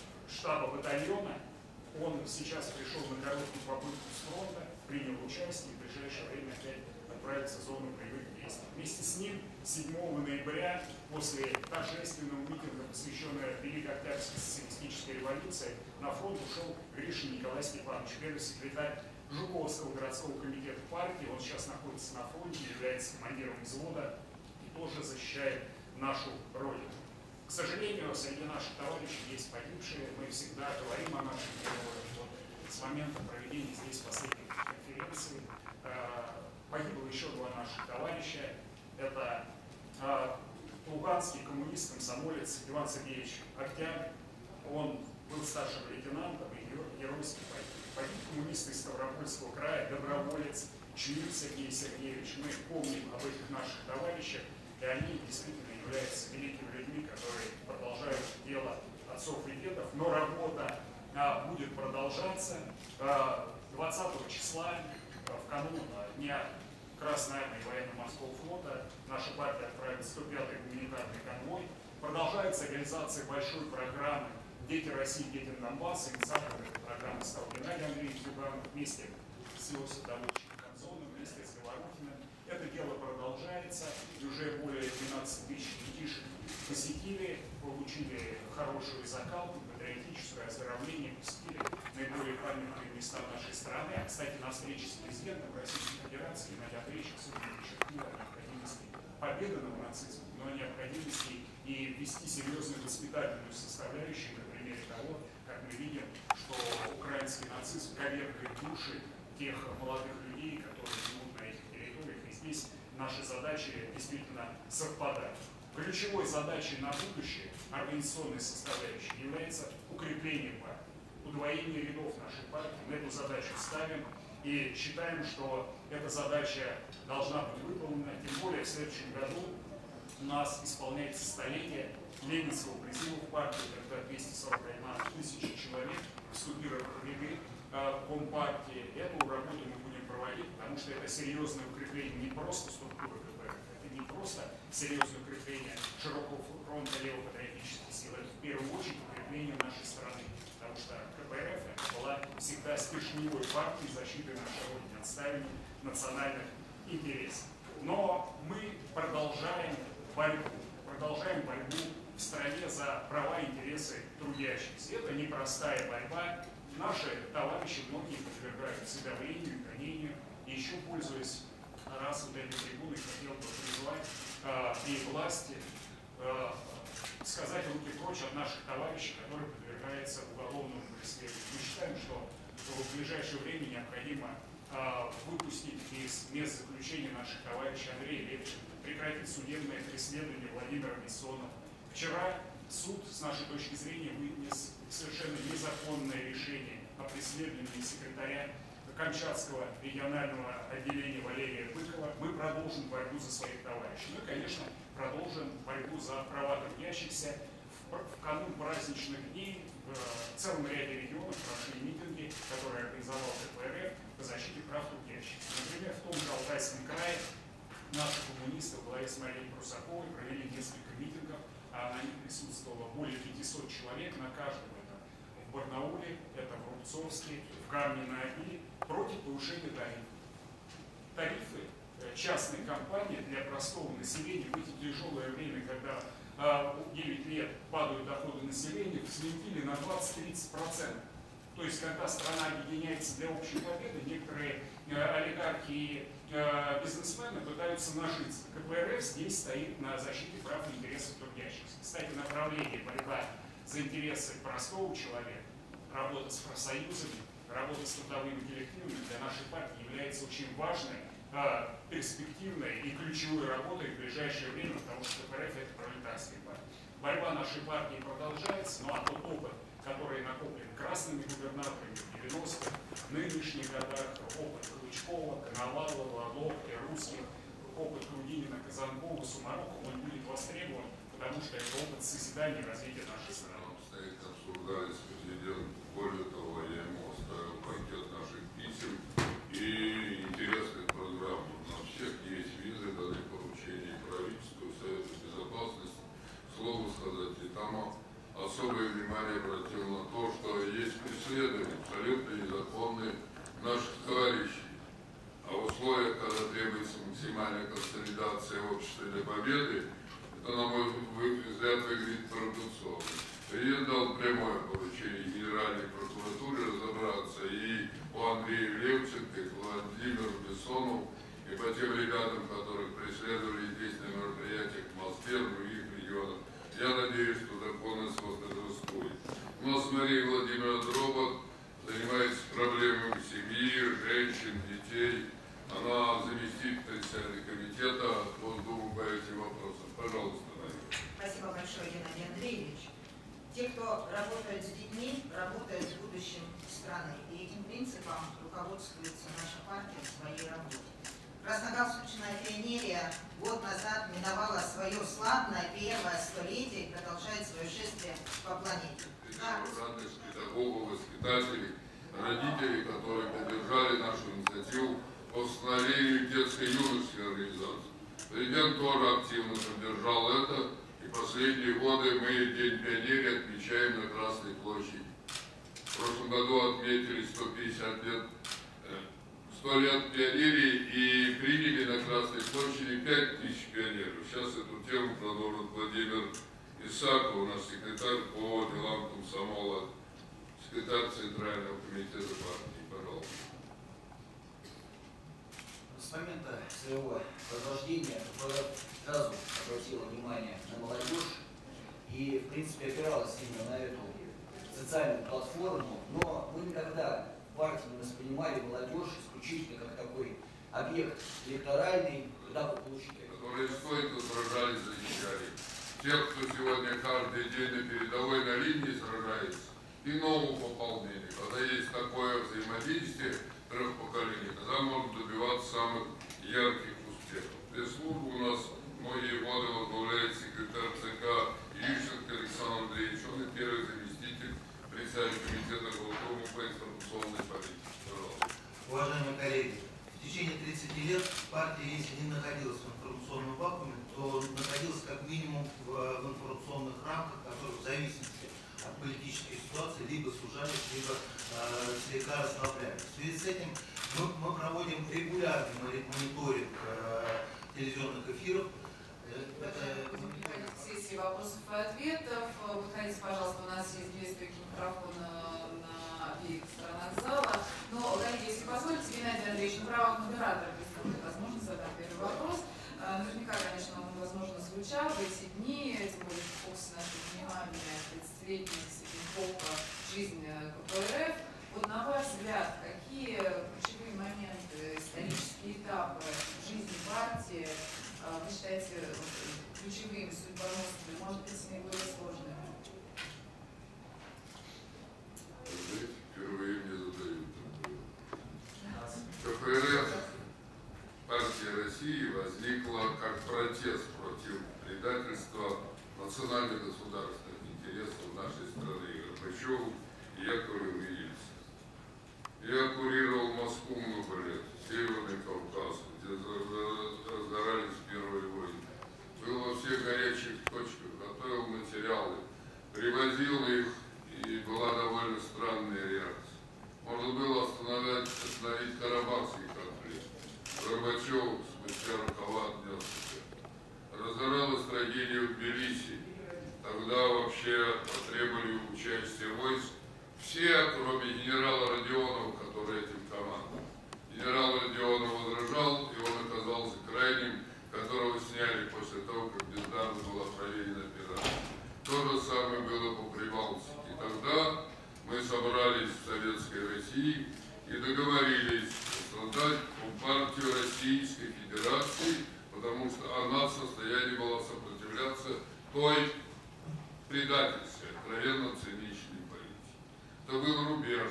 штаба батальона, он сейчас пришел на короткую попытку с фронта, принял участие и в ближайшее время опять отправится в зону боевых действий. Вместе с ним седьмого ноября, после торжественного митинга, посвященного Великой Октябрьской социалистической революции, на фронт ушел Гришин Николай Степанович, первый секретарь Жуковского городского комитета партии. Он сейчас находится на фронте, является командиром взвода и тоже защищает нашу Родину. К сожалению, среди наших товарищей есть погибшие. Мы всегда говорим о наших героях. Вот с момента проведения здесь последних конференций конференции. Погибло еще два наших товарища. Это луганский коммунист, комсомолец Иван Сергеевич Октябрь. Он был старшим лейтенантом и геройски погиб. Погиб коммунист из Ставропольского края, доброволец Чмиль Сергей Сергеевич. Мы помним об этих наших товарищах, и они действительно являются великими людьми, которые продолжают дело отцов и дедов. Но работа а, будет продолжаться. А, двадцатого числа, а, в канун Дня Красной Армии Военно-Морского флота, наша партия отправит сто пятый гуманитарный конвой. Продолжается реализация большой программы «Дети России, дети Донбасса». Инициатором этой программы стал Геннадий Андреевич Зюганов вместе с его садоводчиком Конзоном, вместе с Говорухиным. Это дело продолжается, и уже более двенадцати тысяч детишек посетили, получили хорошую закалку, патриотическое оздоровление, посетили наиболее памятные места нашей страны. А, кстати, на встрече с президентом Российской Федерации Геннадий Андреевич особенно подчеркнул о необходимости победы над нацизмом, но о необходимости и ввести серьезную воспитательную составляющую на примере того, как мы видим, что украинский нацизм коверкает души тех молодых людей, которые живут на этих территориях. И здесь наши задачи действительно совпадают. Ключевой задачей на будущее организационной составляющей является укрепление партии, удвоение рядов нашей партии. Мы эту задачу ставим и считаем, что эта задача должна быть выполнена. Тем более в следующем году у нас исполняется столетие ленинского призыва в партию, когда двести сорок одна тысяча человек вступили в ряды Компартии. Эту работу мы будем проводить, потому что это серьезное укрепление не просто структуры КПРФ, это не просто серьезное укрепление широкого фронта левопатриотических сил, это в первую очередь укрепление нашей страны, потому что КПРФ была всегда стержневой партией защиты нашей Родины, отстаивания национальных интересов. Но мы продолжаем борьбу, продолжаем борьбу в стране за права и интересы трудящихся. Это непростая борьба. Наши товарищи, многие подвергаются давлению, гонению. И еще, пользуясь раз вот этой трибуной, хотел бы призвать э, и власти э, сказать руки прочь от наших товарищей, которые подвергаются уголовному преследованию. Мы считаем, что в ближайшее время необходимо э, выпустить из мест заключения наших товарищей Андрея Левченко, прекратить судебное преследование Владимира Бессонова. Вчера суд, с нашей точки зрения, вынес совершенно незаконное решение о преследовании секретаря Камчатского регионального отделения Валерия Быкова. Мы продолжим борьбу за своих товарищей. Мы, конечно, продолжим борьбу за права трудящихся. В канун праздничных дней в целом ряде регионов прошли митинги, которые организовал КПРФ по защите прав трудящихся. Например, в том же Алтайском крае наши коммунисты во главе с Марией Прусаковой провели несколько митингов, а на них присутствовало более пятисот человек на каждом. Это в Барнауле, это в Рубцовске, в Камне-на-Оби, против повышения тарифов. Тарифы частной компании для простого населения в эти тяжелое время, когда девять лет падают доходы населения, взлетели на двадцать-тридцать процентов. То есть, когда страна объединяется для общей победы, некоторые э, олигархи и э, бизнесмены пытаются нажиться. КПРФ здесь стоит на защите прав и интересов трудящихся. Кстати, направление борьба за интересы простого человека, работа с профсоюзами, работа с трудовыми коллективами для нашей партии является очень важной, э, перспективной и ключевой работой в ближайшее время, потому что КПРФ – это пролетарская партия. Борьба нашей партии продолжается, ну а тот опыт, который накоплен красными губернаторами в девяностых, в нынешних годах, опыт Клычкова, Коновалова, Лопки, Русских, опыт Грудинина, Казанкова, Сумарокова, он будет востребован, потому что это опыт созидания и развития нашей страны. Стоит обсуждали с президентом, более того, я ему оставил пакет наших писем и интересных программ. На всех есть визы, дали поручения правительству, Совету Безопасности, слово сказать, и там особое внимание обратил на то, что есть преследование абсолютно незаконные наших товарищей. А в условиях, когда требуется максимальная консолидация общества для победы, это, на мой взгляд, выглядит парадоксально. Я дал прямое поручение Генеральной прокуратуре разобраться и по Андрею Левченко, и по Владимиру Бессонову, и по тем ребятам, которых преследовали здесь на мероприятиях в Москве, в других регионах. Я надеюсь, что законность восторжествует. У нас Мария Владимировна Дробот занимается проблемами семьи, женщин, детей. кто работает с детьми, работает с будущим страны. И этим принципом руководствуется наша партия в своей работе. Красногалстучная пионерия год назад миновала свое славное первое столетие и продолжает свое шествие по планете. Радость педагогов, воспитателей, родителей, которые поддержали нашу инициативу по установлению детской и юношеской организации. Президент тоже активно поддержал это, и последние годы мы День пионерии отмечаем на Красной площади. В прошлом году отметили сто пятьдесят лет, сто лет пионерии и приняли на Красной площади пять тысяч пионеров. Сейчас эту тему продолжит Владимир Исаков, у нас секретарь по делам комсомола, секретарь Центрального комитета партии. Пожалуйста. С момента своего возрождения КПРФ сразу обратила внимание на молодежь и, в принципе, опиралась именно на эту социальную платформу, но мы никогда в партии не воспринимали молодежь исключительно как такой объект электоральный, куда вы получите. Которые стойко сражались, защищали. Тех, кто сегодня каждый день на передовой, на линии сражается, и нового пополнения. Когда есть такое взаимодействие трех поколений, тогда можно добиваться самых ярких успехов. Пресс-службу у нас многие годы возглавляет секретарь ЦК Ющенко Александр Андреевич, он и первый заместитель председателя комитета Голдума по информационной политике. Пожалуйста. Уважаемые коллеги, в течение тридцати лет партия, если не находилась в информационном вакууме, то находилась как минимум в, в информационных рамках, которые в зависимости от политической ситуации либо сужались, либо э, слегка расслаблялись. В связи с этим мы, мы проводим регулярный мониторинг э, телевизионных эфиров. Сессии вопросов и ответов. Выходите, пожалуйста, у нас есть две стойки микрофона на обеих сторонах зала. Но, коллеги, если позволите, Геннадий Андреевич, на правах модератора представляет возможность задать первый вопрос. Наверняка, конечно, он, возможно, звучал в эти дни, тем более в фокусе нашего внимания тридцатилетняя эпоха жизни КПРФ. Вот на ваш взгляд, какие ключевые моменты, исторические этапы жизни партии вы считаете ключевыми, судьбоносными, может быть, наиболее сложными? Впервые мне задают. КПРФ, партия России, возникла как протест против предательства национально-государственных интересов нашей страны Горбачеву и Яковлеву и Ельцину. Я курировал Москву много лет, Северный Кавказ, где разгорались первые войны. Был во всех горячих точках, готовил материалы, привозил их, и была довольно странная реакция. Можно было остановить, остановить Карабахский конфликт. Горбачев спустя рукава отнесся. Разгоралась трагедия в Тбилиси. Тогда вообще потребовали участия войск все, кроме генерала Родионова, который этим командовал. Генерал Родионов возражал, и он оказался крайним, которого сняли после того, как бездарно была проверена операция. То же самое было по Прибалтике. И тогда мы собрались в Советской России и договорились создать партию Российской Федерации, потому что она в состоянии была сопротивляться той предательстве, откровенно циничной политике. Это был рубеж.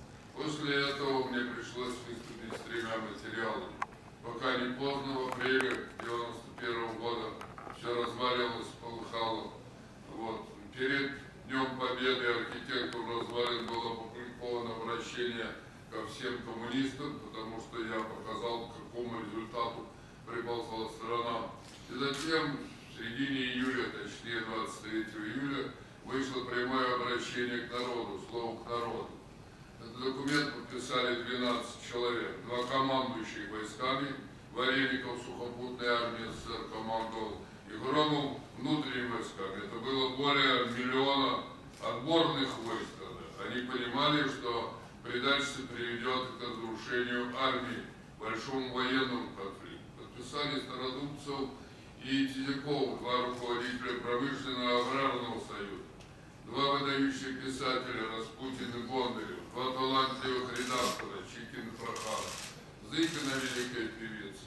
После этого мне пришлось выступить с тремя материалами. Пока не поздно, в апреле девяносто первого года все развалилось, полыхало. Вот. Перед Днем Победы архитектору развалин было опубликовано обращение ко всем коммунистам, потому что я показал, к какому результату приползла страна. И затем в середине июля, точнее двадцать третьего июля, вышло прямое обращение к народу, слово к народу. Этот документ подписали двенадцать человек, два командующих войсками, Вареников сухопутной армии СССР командовал, и Громов внутренними войсками. Это было более миллиона отборных войск. Они понимали, что предательство приведет к разрушению армии, большому военному конфликту. Подписали Стародубцев и Тизяков, два руководителя промышленного аграрного союза, два выдающих писателя Распутин и Бондарев, два талантливых редактора Чикин и Прохаров, Зыкина, великая певица.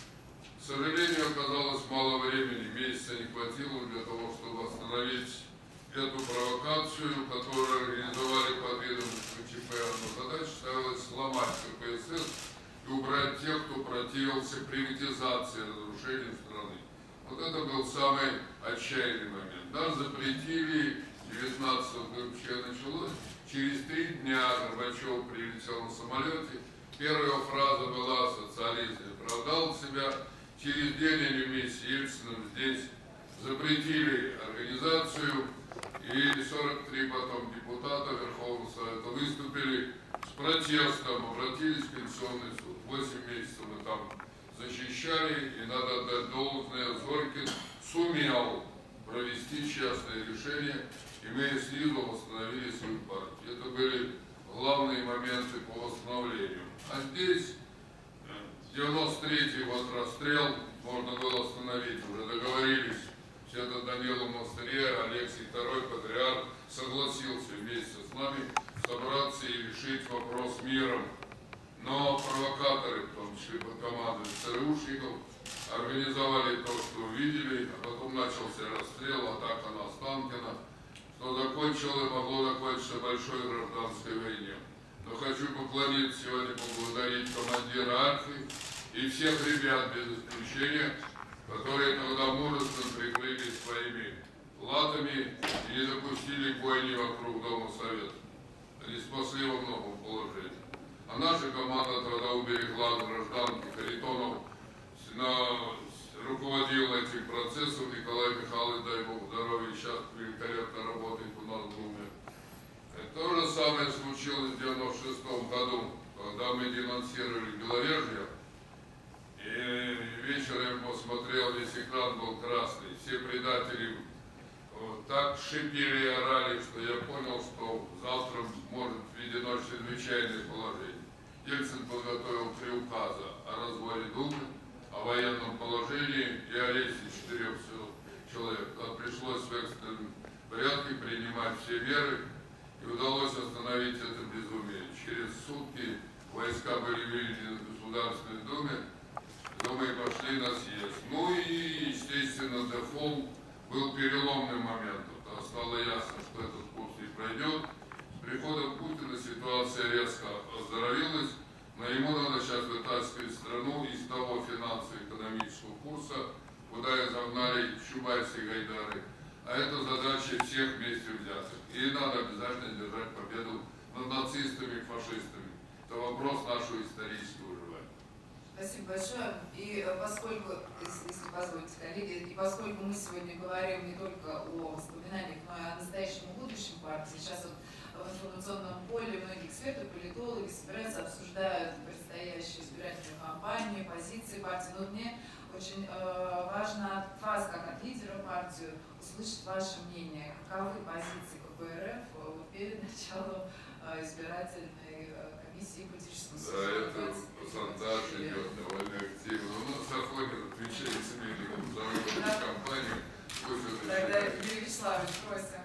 К сожалению, оказалось мало времени, месяца не хватило для того, чтобы остановить эту провокацию. это был самый отчаянный момент. Нас запретили, девятнадцатого года началось, через три дня Горбачев прилетел на самолете. Первая фраза была: социализм оправдал себя. Через день они вместе с Ельциным здесь запретили организацию, и сорок три потом депутата Верховного Совета выступили с протестом, обратились в Конституционный суд. Восемь месяцев мы там защищали, и надо отдать должное, Зорькин сумел провести частное решение, и мы снизу восстановили свою партию. Это были главные моменты по восстановлению. А здесь девяносто третий год расстрел, можно было остановить, уже договорились. Все это Данила монастыре, Алексий второй, патриарх, согласился вместе с нами собраться и решить вопрос миром. Но провокаторы, в том числе под командой ЦРУшников, организовали то, что увидели, а потом начался расстрел, атака на Останкино, что закончило, могло закончиться большой гражданской войне. Но хочу поклониться сегодня, поблагодарить командира Альфы и всех ребят без исключения, которые тогда мужественно прикрыли своими латами и не допустили бойни вокруг Дома Совета. Они спасли во многом положении. А наша команда тогда уберегла гражданки. Харитонов на, руководил этим процессом. Николай Михайлович, дай Бог здоровья, сейчас великолепно работает у нас в Думе. То же самое случилось в девяносто шестом году, когда мы денонсировали Беловежье. И вечером я посмотрел, весь экран был красный. Все предатели вот, так шипели и орали, что я понял, что завтра может введено чрезвычайное положение. Ельцин подготовил три указа о развале Думы, о военном положении и о аресте четырех человек. Там пришлось в экстренном порядке принимать все меры, и удалось остановить это безумие. Через сутки войска были выведены в Государственной Думе, Думы и пошли на съезд. Ну и, естественно, дефолт был переломным моментом. Там стало ясно, что этот курс не пройдет. С приходом Путина ситуация резко оздоровилась, но ему надо сейчас вытаскивать страну из того финансово-экономического курса, куда и загнали Чубайс и Гайдары. А это задача всех вместе взятых. И надо обязательно держать победу над нацистами и фашистами. Это вопрос нашего исторического выживания. Спасибо большое. И поскольку, если позволите, коллеги, и поскольку мы сегодня говорим не только о воспоминаниях, но и о настоящем и будущем партии, сейчас вот в информационном поле многие эксперты, политологи собираются, обсуждают предстоящую избирательную кампанию, позиции партии. Но мне очень э, важно от вас, как от лидера партии, услышать ваше мнение. Каковы позиции КПРФ вот, перед началом э, избирательной э, комиссии политического суда? Да, это sondаж идет довольно активно. У нас заходит отвечает семейникам за выборную кампанию. Тогда, Юрий Вячеславович, просим.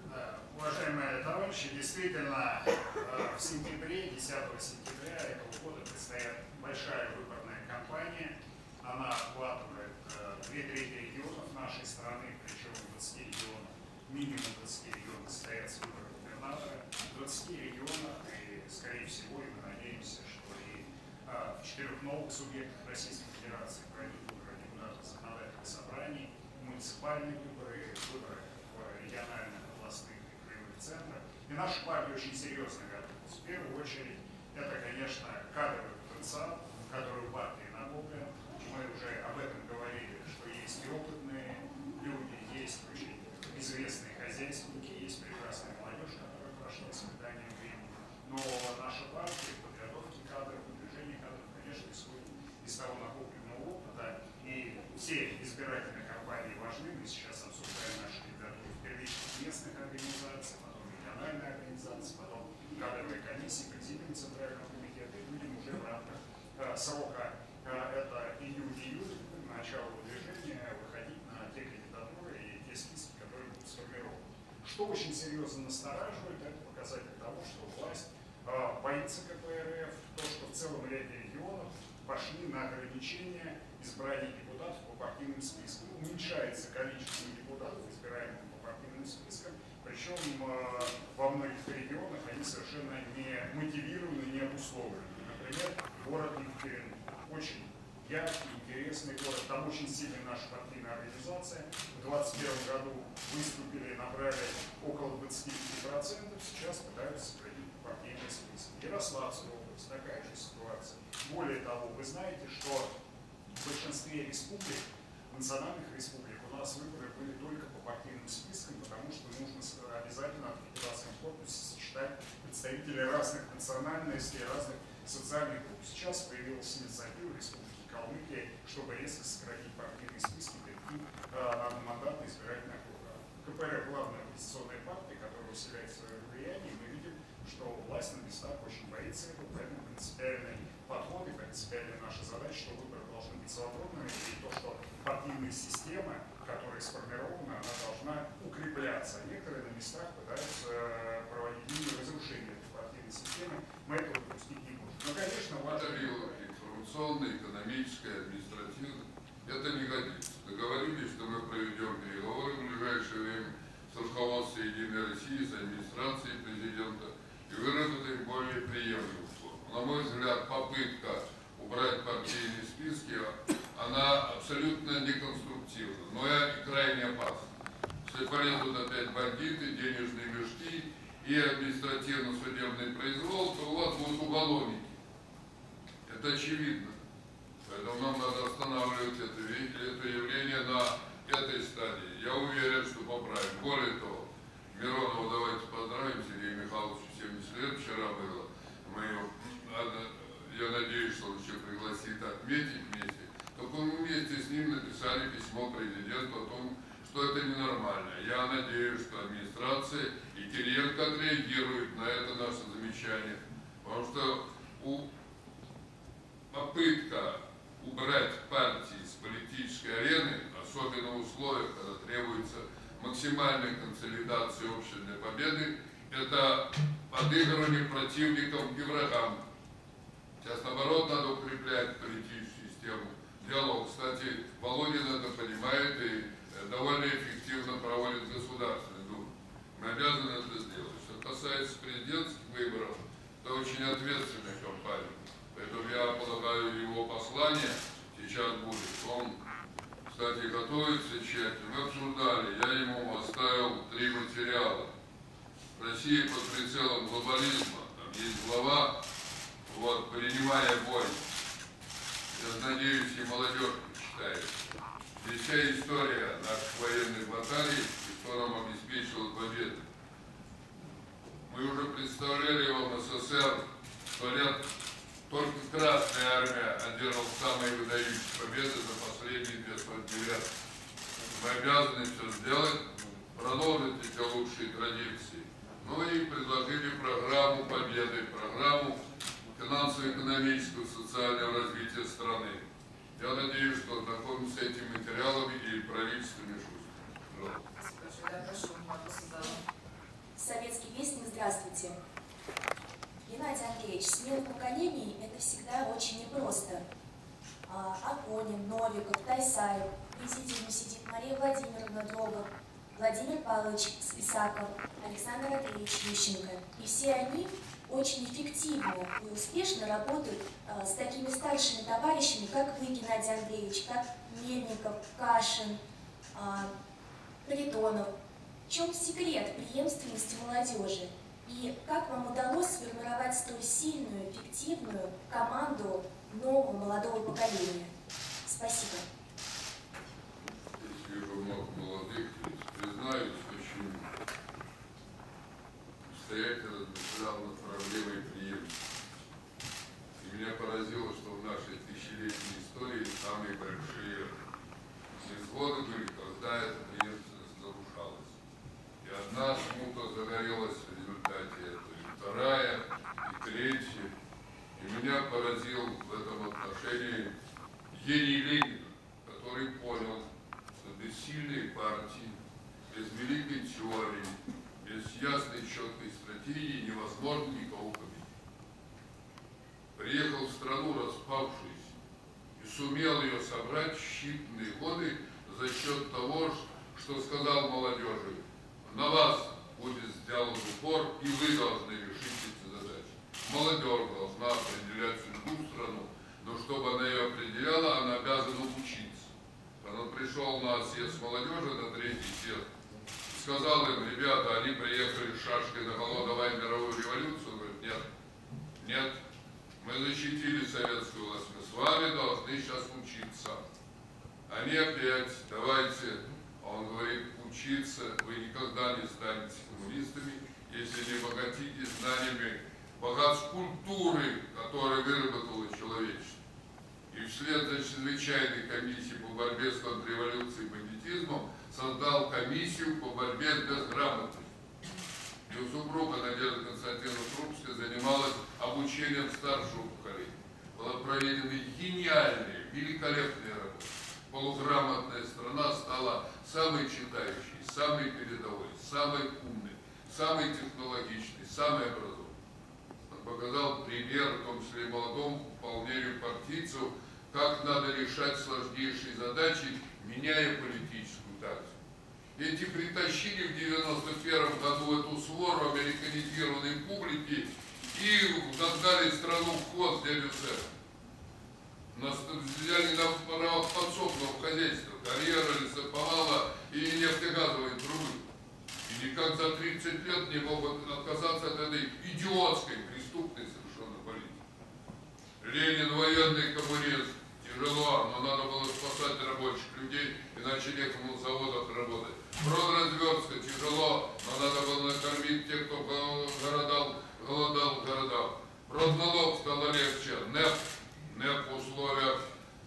Уважаемые товарищи, действительно, в сентябре, десятого сентября этого года предстоит большая выборная кампания. Она охватывает две трети регионов нашей страны, причем в двадцати регионах, минимум двадцати регионах состоятся выборы губернатора. В двадцати регионах, и, скорее всего, и мы надеемся, что и в четырех новых субъектах Российской Федерации пройдут выборы депутатов законодательных собраний, муниципальные выборы, выборы в региональных, областных и краевых центрах. И наша партия очень серьезно готовится. В первую очередь, это, конечно, кадровый потенциал, который у партии накоплен. Мы уже об этом говорили, что есть и опытные люди, есть очень известные хозяйственники, есть прекрасная молодежь, которая прошла испытание времени. Но наша партия в подготовке кадров, в движении кадров, конечно, исходит из того накопленного опыта. И все избирательные кампании важны. Мы сейчас обсуждаем наши кандидатуры в первичных местных организаций, потом региональные организации, потом кадровые комиссии, президиум Центрального комитета. И будем уже в рамках э, срока это июнь-июль, начало движения, выходить на те кандидатуры и те списки, которые будут сформированы. Что очень серьезно настораживает, это показатель того, что власть э, боится КПРФ, то, что в целом ряде регионов пошли на ограничение избрания депутатов по партийным спискам. Уменьшается количество депутатов, избираемых по партийным спискам, причем э, во многих регионах они совершенно не мотивированы, не обусловлены. Например, город Екатеринбург. Очень яркий, интересный город. Там очень сильная наша партийная организация. В двадцать первом году выступили, набрали около двадцати пяти процентов, сейчас пытаются сохранить партийные списки. Ярославская область, такая же ситуация. Более того, вы знаете, что в большинстве республик, национальных республик, у нас выборы были только по партийным спискам, потому что нужно обязательно в депутатском корпусе сочетать представителей разных национальностей, разных социальных групп. Сейчас появилась инициатива Республики Калмыкия, чтобы резко сократить партийные списки, перейти на одномандатные избирательные округа. КПРФ — главная оппозиционная партия, которая усиляет свое влияние, и мы видим, что власть на местах очень боится этого, поэтому принципиальный подход и принципиальная наша задача, что выборы должны быть свободными, и то, что партийная система, которая сформирована, она должна укрепляться. Некоторые на местах пытаются проводить разрушение этой партийной системы. Мы этого допустить не можем. Но, конечно, важно... Информационное, экономическое, административное. Это не годится. Договорились, что мы проведем переговоры в ближайшее время с руководством Единой России, с администрацией президента и выработаем более приемлемую форму. На мой взгляд, попытка убрать партийные списки, она абсолютно неконструктивна, но и крайне опасна. Если полезут опять бандиты, денежные мешки и административно-судебный произвол, то у вас будут уголовники. Это очевидно. Поэтому нам надо останавливать это, это явление на этой стадии. Я уверен, что поправим. Более того, Миронова давайте поздравим, Сергею Михайловичу семьдесят лет вчера было. Мы его, я надеюсь, что он еще пригласит отметить вместе. Только мы вместе с ним написали письмо президенту о том, что это ненормально. Я надеюсь, что администрация и Кириенко отреагируют на это наше замечание. Потому что у попытка убрать партии с политической арены, особенно в условиях, когда требуется максимальная консолидация общей для победы, это подыгрывание противникам и врагам. Сейчас, наоборот, надо укреплять политическую систему. Диалог. Кстати, Володин это понимает и довольно эффективно проводит Государственную Думу. Мы обязаны это сделать. Что касается президентских выборов, это очень ответственная кампания. Поэтому я полагаю, его послание сейчас будет. Он, кстати, готовится тщательно. Мы обсуждали, я ему оставил три материала. Россия под прицелом глобализма. Там есть глава, вот, принимая бой. Я надеюсь, и молодежь почитает. Здесь вся история наших военных баталий, и кто нам обеспечил победу. Мы уже представляли его в СССР, что лет только Красная Армия одержала самые выдающие победы за последние две сотни лет. Мы обязаны все сделать, продолжить эти лучшие традиции. Ну и предложили программу победы, программу финансово-экономического и социального развития страны. Я надеюсь, что знакомы с этими материалами и правительство Мишустина. Советский вестник, здравствуйте. Геннадий Андреевич, смена поколений – это всегда очень непросто. Аконин, Новиков, Тайсаев, в президиуме сидит Мария Владимировна Дрогов, Владимир Павлович Списаков, Александр Андреевич Ющенко. И все они очень эффективно и успешно работают с такими старшими товарищами, как вы, Геннадий Андреевич, как Мельников, Кашин, Харитонов. В чем секрет преемственности молодежи? И как вам удалось сформировать столь сильную, эффективную команду нового молодого поколения? Спасибо. Здесь вижу много молодых, признаюсь, очень обстоятельно размышлял над проблемой преемственности. И меня поразило, что в нашей тысячелетней истории самые большие несводы были, когда эта преемственность нарушалась. И одна смута загорелась в результате этого, и вторая, и третья. И меня поразил в этом отношении гений Ленина, который понял, что без сильной партии, без великой теории, без ясной, четкой стратегии невозможно никого победить. Приехал в страну распавшуюся и сумел ее собрать в считанные годы за счет того, что сказал молодежи: на вас будет сделан упор, и вы должны решить эти задачи. Молодежь должна определять судьбу страну, но чтобы она ее определяла, сказал им: ребята, они приехали с шашкой наголо, давай мировую революцию. Он говорит: нет, нет, мы защитили советскую власть, мы с вами должны сейчас учиться. Они опять: давайте. Он говорит: учиться вы никогда не станете коммунистами, если не богатитесь знаниями, богатств культуры, которые выработало человечество. И вслед за чрезвычайной комиссией по борьбе с контрреволюцией и бандитизмом создал комиссию по борьбе с безграмотностью. Ее супруга Надежда Константиновна Крупская занималась обучением старшего поколения. Была проведена гениальная, великолепная работа. Полуграмотная страна стала самой читающей, самой передовой, самой умной, самой технологичной, самой образованной. Он показал пример, в том числе и молодому пополнению партийцев, как надо решать сложнейшие задачи, меняя политическую тактику. Эти притащили в девяносто первом году эту свору американизированной публики и загнали страну в хвост дядю Сэма. Нас взяли на правах подсобного хозяйства, карьера лесоповала и нефтегазовой трубы. И никак за тридцать лет не могут отказаться от этой идиотской, преступной совершенно политики. Ленин военный коммунист, тяжело, но надо было спасать рабочих людей, иначе некому на заводах работать. Продразверстка, тяжело, но надо было накормить тех, кто голодал, голодал в городах. Продналог стало легче, НЭП, НЭП в условиях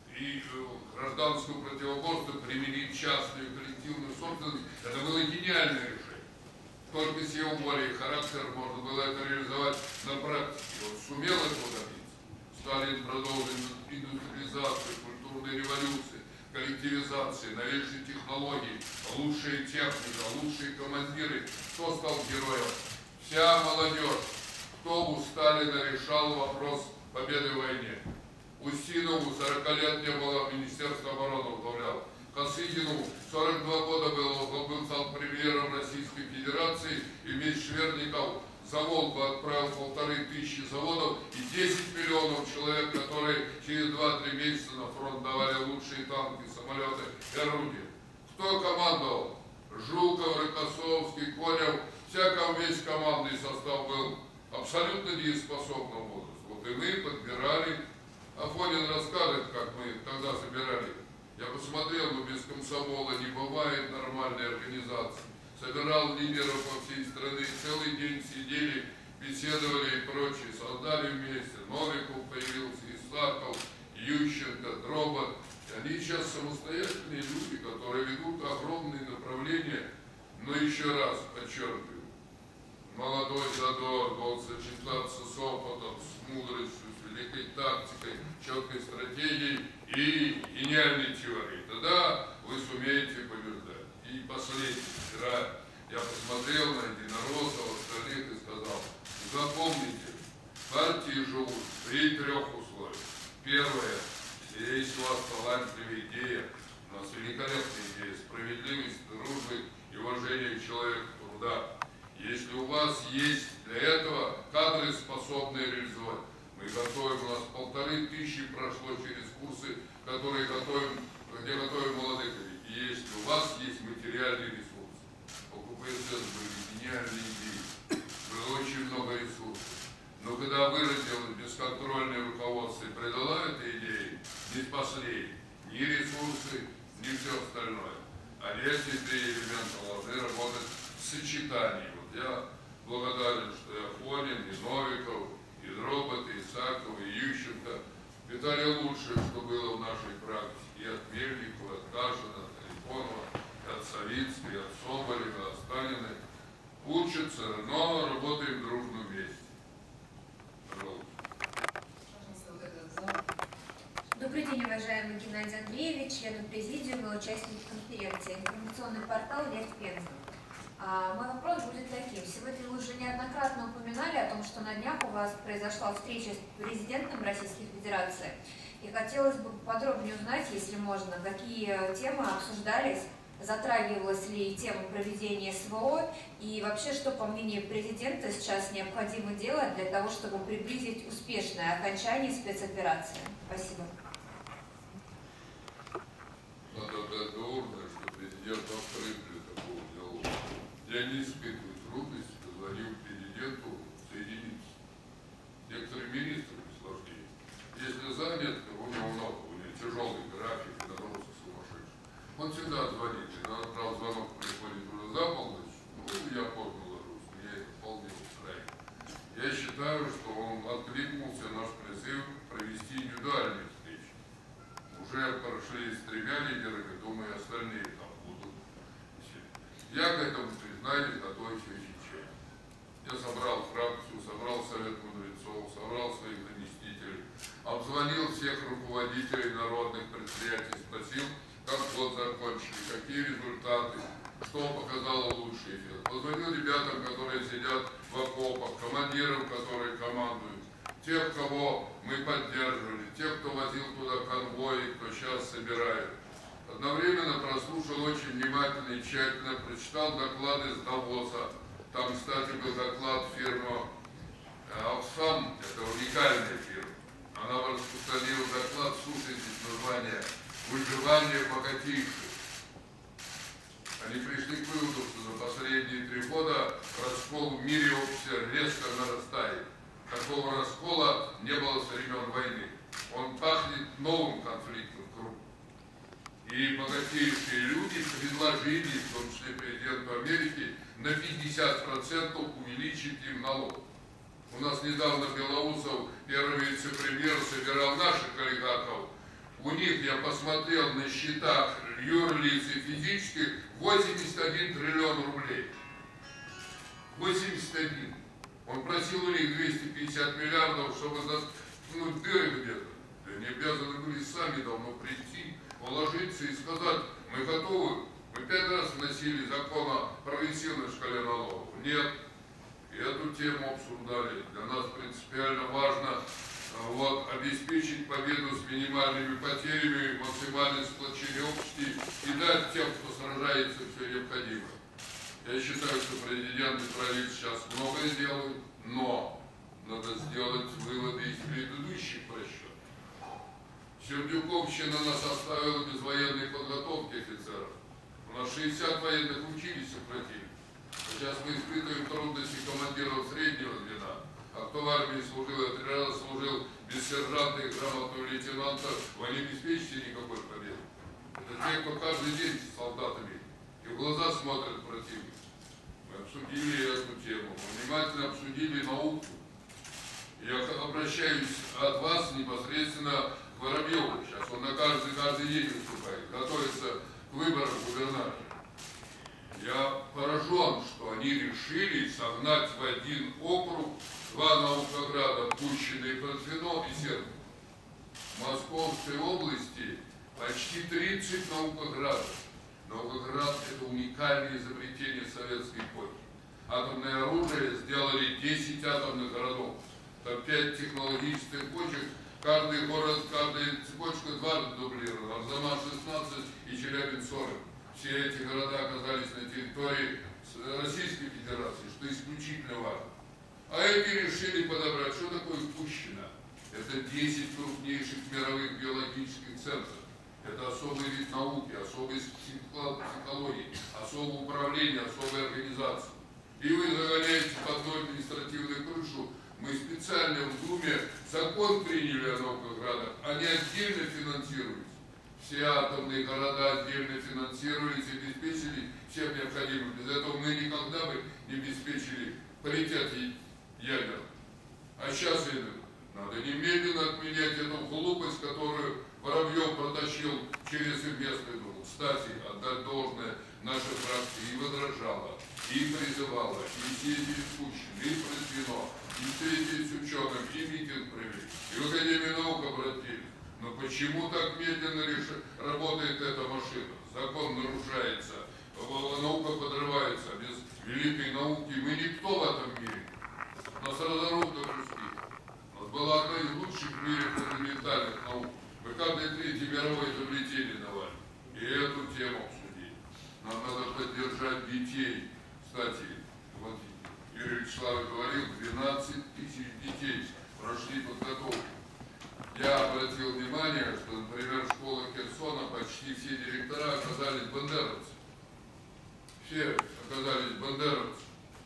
и гражданского противоборства применить частную и коллективную собственность, это было гениальное решение. Только силой воли и характер можно было это реализовать на практике. Он сумел этого добиться. Сталин продолжил индустриализацию, культурной революции, коллективизации, новейшие технологии, лучшая техника, лучшие командиры. Кто стал героем? Вся молодежь. Кто у Сталина решал вопрос победы в войне? Устинову сорок лет не было, Министерство обороны возглавлял. Косыгину сорок два года было, он был стал премьером Российской Федерации, и вместе Шверников за Волгу отправил полторы тысячи заводов и десять миллионов человек, которые через два-три месяца на фронт давали лучшие танки, самолеты и орудия. Кто командовал? Жуков, Рокоссовский, Конев, всякого весь командный состав был абсолютно дееспособного возраста. Вот и мы подбирали. Афонин расскажет, как мы тогда собирали. Я посмотрел, но без комсомола не бывает нормальной организации. Собирал лидеров по всей стране, целый день сидели, беседовали и прочее. Создали вместе. Новиков появился, Исаков, Ющенко, Дробот. И они сейчас самостоятельные люди, которые ведут огромные направления. Но еще раз подчеркиваю, молодой задор должен сочетаться с опытом, с мудростью, с великой тактикой, четкой стратегией и гениальной теорией. Тогда вы сумеете побеждать. И последнее. Вчера я посмотрел на единороссов, остальных и сказал: запомните, партии живут при трех условиях. Первое, если у вас талантливая идея, у нас великолепная идея справедливости, дружбы и уважения к человеку труда. Если у вас есть для этого кадры, способные реализовать, мы готовим, у нас полторы тысячи прошло через курсы, которые готовим, где готовим молодых людей. И если у вас есть материальный ресурс, у КПСС были гениальные идеи, было очень много ресурсов. Но когда выразилось бесконтрольное руководство и предало этой идее, не спасли ни ресурсы, ни все остальное. А эти три элемента должны работать в сочетании. Вот я благодарен, что и Афонин, и Новиков, и Дробот, и Исаков, и Ющенко питали лучшее, что было в нашей практике. И от Мельникова, от Кашина, от Харитонова, от Савицкой, от Соболева, от Станина. Учатся, но работаем дружно вместе. Добрый день, уважаемый Геннадий Андреевич, члены президиума и участники конференции. Информационный портал «Лев Пенза». А, мой вопрос будет таким. Сегодня вы уже неоднократно упоминали о том, что на днях у вас произошла встреча с президентом Российской Федерации. И хотелось бы подробнее узнать, если можно, какие темы обсуждались, затрагивалась ли тема проведения СВО и вообще, что, по мнению президента, сейчас необходимо делать для того, чтобы приблизить успешное окончание спецоперации. Спасибо. Надо отдать должное, что президент открыт для такого диалога. Я не испытываю трудности, позвонил президенту соединиться. Некоторые министры сложнее. Если занят, то у него много, у него тяжелый график, и нагрузка сумасшедший. Он всегда звонит, и надо, правда, звонок приходит уже за полночь, ну, я поздно ложусь, меня это вполне устраивает. Я считаю, что он откликнулся наш призыв провести индивидуальные встречи. Уже прошли с тремя лидерами, думаю, остальные там будут. Я к этому признанию готовюсь очень тщательно. Я собрал фракцию, собрал совет мудрецов, собрал своих заместителей, обзвонил всех руководителей народных предприятий, спросил, как год закончили, какие результаты, что показало лучший эффект. Позвонил ребятам, которые сидят в окопах, командирам, которые командуют, тех, кого мы поддерживали, тех, кто возил туда конвои, кто сейчас собирает. Одновременно прослушал очень внимательно и тщательно, прочитал доклады с Давоса. Там, кстати, был доклад фирмы Оксфам, это уникальная фирма. Она распространила доклад, слушайте название «Выживание богатейших». Они пришли к выводу, что за последние три года раскол в мире общества резко нарастает. Такого раскола не было со времен войны. Он пахнет новым конфликтом в кругу. И богатейшие люди предложили, в том числе президенту Америки, на пятьдесят процентов увеличить им налог. У нас недавно Белоусов, первый вице-премьер, собирал наших олигархов. У них, я посмотрел на счетах юрлиц и физических, восемьдесят один триллион рублей. восемьдесят один. Он просил у них двести пятьдесят миллиардов, чтобы ну, дыры где-то. Они обязаны были сами давно прийти, уложиться и сказать, мы готовы. Мы пять раз вносили закон о прогрессивной шкале налогов. Нет. И эту тему обсуждали. Для нас принципиально важно вот, обеспечить победу с минимальными потерями, максимальное сплочение общества и дать тем, кто сражается, все необходимое. Я считаю, что президент и правительство сейчас многое делают, но надо сделать выводы из предыдущих расчетов. Сердюковщина нас оставила без военной подготовки офицеров. У нас шестьдесят военных училищ сократили. Сейчас мы испытываем трудности командиров среднего звена. А кто в армии служил, я три раза служил без сержанта и грамотного лейтенанта, вы не обеспечите никакой победы. Это те, кто каждый день с солдатами и в глаза смотрят противник. Мы обсудили эту тему, мы внимательно обсудили науку. Я обращаюсь от вас непосредственно к Воробьеву. Сейчас он на каждый, каждый день выступает, готовится к выборам губернатора. Я поражен, что они решили согнать в один округ два наукограда, пущенные под Звено и Сербу. В Московской области почти тридцать наукоградов. Наукоград – это уникальное изобретение советской эпохи. Атомное оружие сделали десять атомных городов. Там пять технологических цепочек. Каждый город, каждая цепочка дважды дублирована. Арзамас шестнадцать и Челябинск сорок. Все эти города оказались на территории Российской Федерации, что исключительно важно. А эти решили подобрать, что такое Пущино. Это десять крупнейших мировых биологических центров. Это особый вид науки, особый психологии, особое управление, особая организация. И вы загоняете под одну административную крышу. Мы специально в Думе закон приняли о наукоградах, они отдельно финансируются. Все атомные города отдельно финансировались и обеспечили всем необходимым. Без этого мы никогда бы не обеспечили паритет ядер. А сейчас надо немедленно отменять эту глупость, которую Воробьев протащил через Инвестную Думу. Кстати, отдать должное нашей фракции и возражала, и призывала, и съездили в Пущино, и Звено, и встретились с ученым, и митинг провели, и в Академию наук обратились. Но почему так медленно работает эта машина? Закон нарушается, наука подрывается. Без великой науки мы никто в этом мире. Нас разорвут до куски. У нас была одна из лучших в мире фундаментальных наук. Мы каждое третье мировое изобретение давали. И эту тему обсудили. Нам надо поддержать детей. Кстати, вот Юрий Вячеславович говорил, двенадцать тысяч детей прошли подготовку. Я обратил внимание, что, например, в школах Херсона почти все директора оказались бандеровцы. Все оказались бандеровцы,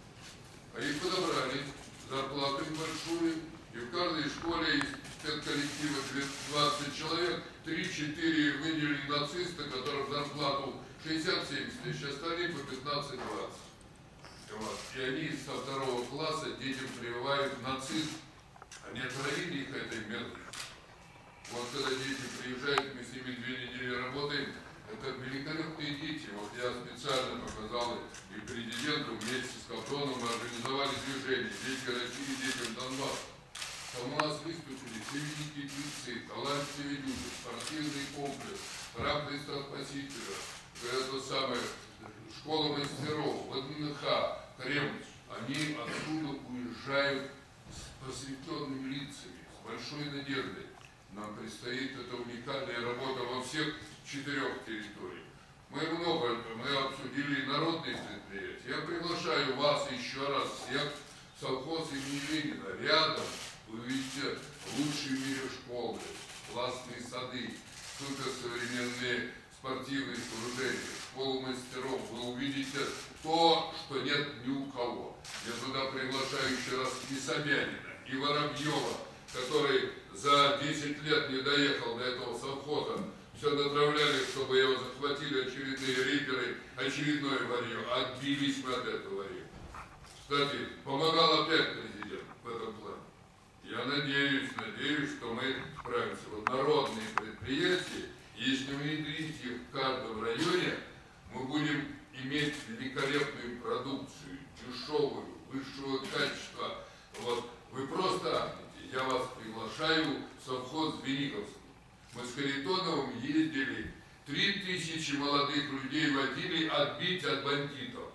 а их подобрали, зарплату большую, и в каждой школе из педколлектива двадцать человек, три-четыре выделили нацисты, которым зарплату шестьдесят-семьдесят тысяч, остальные по пятнадцать-двадцать. Вот. И они со второго класса детям прививают нацизм. Они отравили их этой мерзостью. Вот когда дети приезжают, мы с ними две недели работаем, это великолепные дети. Вот я специально показал и президенту вместе с Кавтоном мы организовали движение «Дети России, детям Донбасса». Там у нас выступили все великие певцы, талантливые люди, спортивный комплекс, храм Христа Спасителя, это самое, школа мастеров, ВДНХ, Кремль. Они оттуда уезжают с просветленными лицами, с большой надеждой. Нам предстоит эта уникальная работа во всех четырех территориях. Мы много, мы обсудили народные предприятия. Я приглашаю вас еще раз всех в совхоз имени Ленина. Рядом вы видите лучшие в мире школы, классные сады, суперсовременные спортивные сооружения, школу мастеров. Вы увидите то, что нет ни у кого. Я туда приглашаю еще раз и Собянина, и Воробьева, который за десять лет не доехал до этого совхоза. Все натравляли, чтобы его захватили очередные рейдеры, очередное варье. Отбились мы от этого варья. Кстати, помогал опять президент в этом плане. Я надеюсь, надеюсь, что мы справимся. Вот народные предприятия, если внедрить их в каждом районе, мы будем иметь великолепную продукцию, дешевую, высшего качества. Вот. Вы просто ахнете. Я вас приглашаю в совхоз Звениговский. Мы с Харитоновым ездили, три тысячи молодых людей водили отбить от бандитов.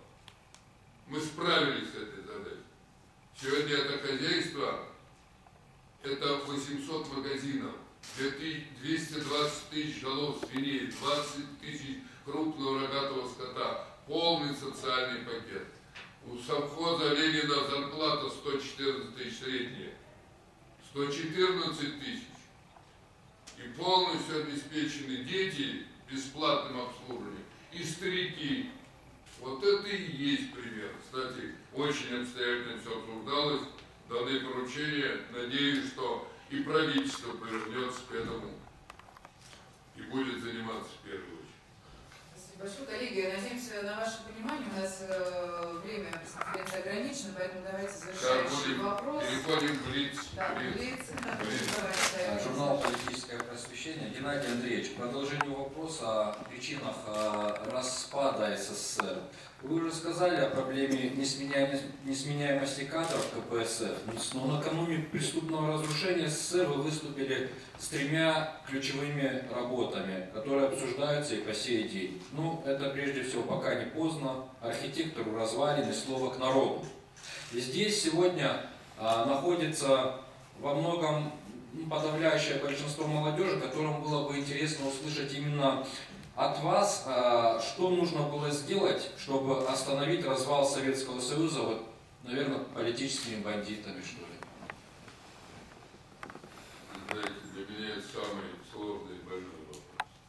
Мы справились с этой задачей. Сегодня это хозяйство, это восемьсот магазинов, двести двадцать тысяч голов свиней, двадцать тысяч крупного рогатого скота, полный социальный пакет. У совхоза Ленина зарплата сто четырнадцать тысяч средняя, сто четырнадцать тысяч. И полностью обеспечены дети бесплатным обслуживанием, и старики. Вот это и есть пример. Кстати, очень обстоятельно все обсуждалось, даны поручения. Надеюсь, что и правительство повернется к этому и будет заниматься в первую очередь. Спасибо большое, коллеги. Надеемся на ваше понимание. У нас э, время пресс-конференции ограничено, поэтому давайте завершающий вопрос. Переходим в Блиц. Да, Блиц. Журнал «Политическое просвещение». Геннадий Андреевич, продолжение вопроса о причинах распада СССР. Вы уже сказали о проблеме несменяемости кадров ка пэ эс эф, но накануне преступного разрушения СССР вы выступили с тремя ключевыми работами, которые обсуждаются и по сей день. Ну, это прежде всего «Пока не поздно», «Архитектору развалин» и «Слово к народу». И здесь сегодня а, находится во многом подавляющее большинство молодежи, которым было бы интересно услышать именно от вас, что нужно было сделать, чтобы остановить развал Советского Союза, вот, наверное, политическими бандитами, что ли? Знаете, для меня это самый сложный и больной вопрос.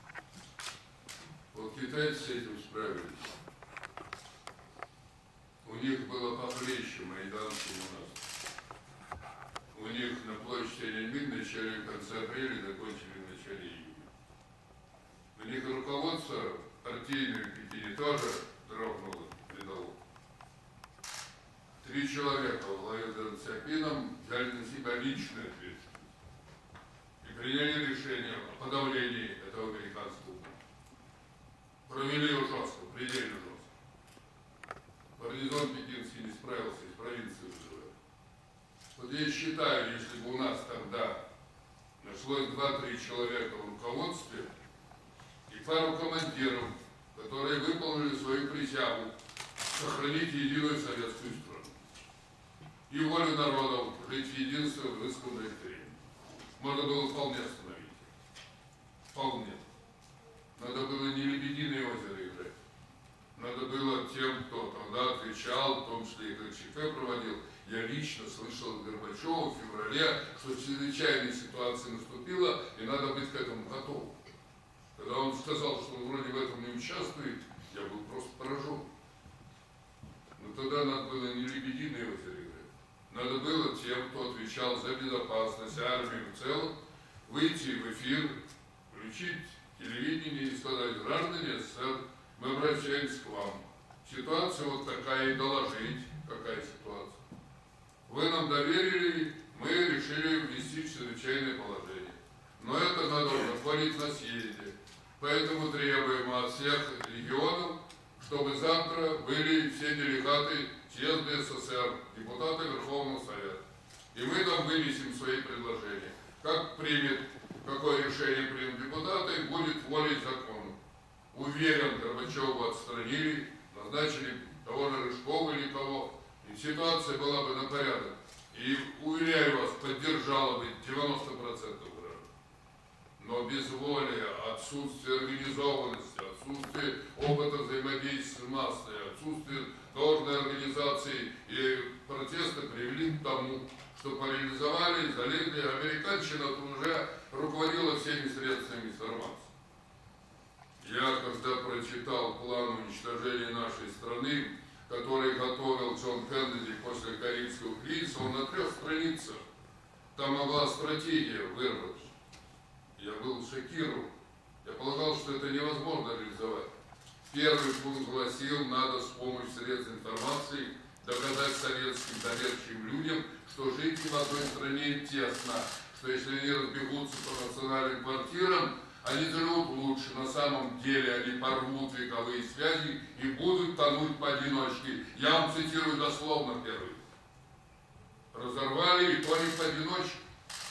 Вот китайцы с этим справились. У них было похлеще Майдан, чем у нас. У них на площади Ленин начали в конце апреля, закончили в начале июня. У них руководство партийной Пекине тоже дрогнуло, предало. Три человека во главе с Дэн Сяопином взяли на себя личную ответственность и приняли решение о подавлении этого американского ума. Провели его жестко, предельно жестко. Гарнизон пекинский не справился, из провинции вызывают. Вот я считаю, если бы у нас тогда нашлось два-три человека в руководстве, и пару командиров, которые выполнили свою присягу сохранить единую советскую страну и волю народов жить в единстве в русском доктрине. Можно было вполне остановить. Вполне. Надо было не «Лебединое озеро» играть. Надо было тем, кто тогда отвечал, в том числе и ка че пэ проводил. Я лично слышал от Горбачева в феврале, что чрезвычайная ситуация наступила, и надо быть к этому готовым. Когда он сказал, что он вроде в этом не участвует, я был просто поражен. тогда надо было не лебединое озеро играть. Надо было тем, кто отвечал за безопасность армии в целом, выйти в эфир, включить телевидение и сказать: граждане СССР, мы обращаемся к вам. Ситуация вот такая, и доложить, какая ситуация. Вы нам доверили, мы решили ввести чрезвычайное положение. Но это надо утворить на съезде. Поэтому требуем от всех регионов, чтобы завтра были все делегаты съезда СССР, депутаты Верховного Совета. И мы там вынесем свои предложения. Как примет, какое решение примут депутаты, будет волей закона. Уверен, Горбачева отстранили, назначили того же Рыжкова или кого, и ситуация была бы на порядок. И, уверяю вас, поддержала бы девяносто процентов граждан. Но безволие, отсутствие организованности, отсутствие опыта взаимодействия с массой, отсутствие должной организации и протесты привели к тому, что парализовали, залезли. Американщина уже руководила всеми средствами информации. Я, когда прочитал план уничтожения нашей страны, который готовил Джон Кеннеди после Карибского кризиса, он на трех страницах. Там могла стратегия вырваться. Я был шокирован. Я полагал, что это невозможно реализовать. Первый пункт гласил: надо с помощью средств информации доказать советским доверчивым людям, что жить в одной стране тесно, что если они разбегутся по национальным квартирам, они живут лучше. На самом деле они порвут вековые связи и будут тонуть поодиночке. Я вам цитирую дословно первый. Разорвали и тонем поодиночке.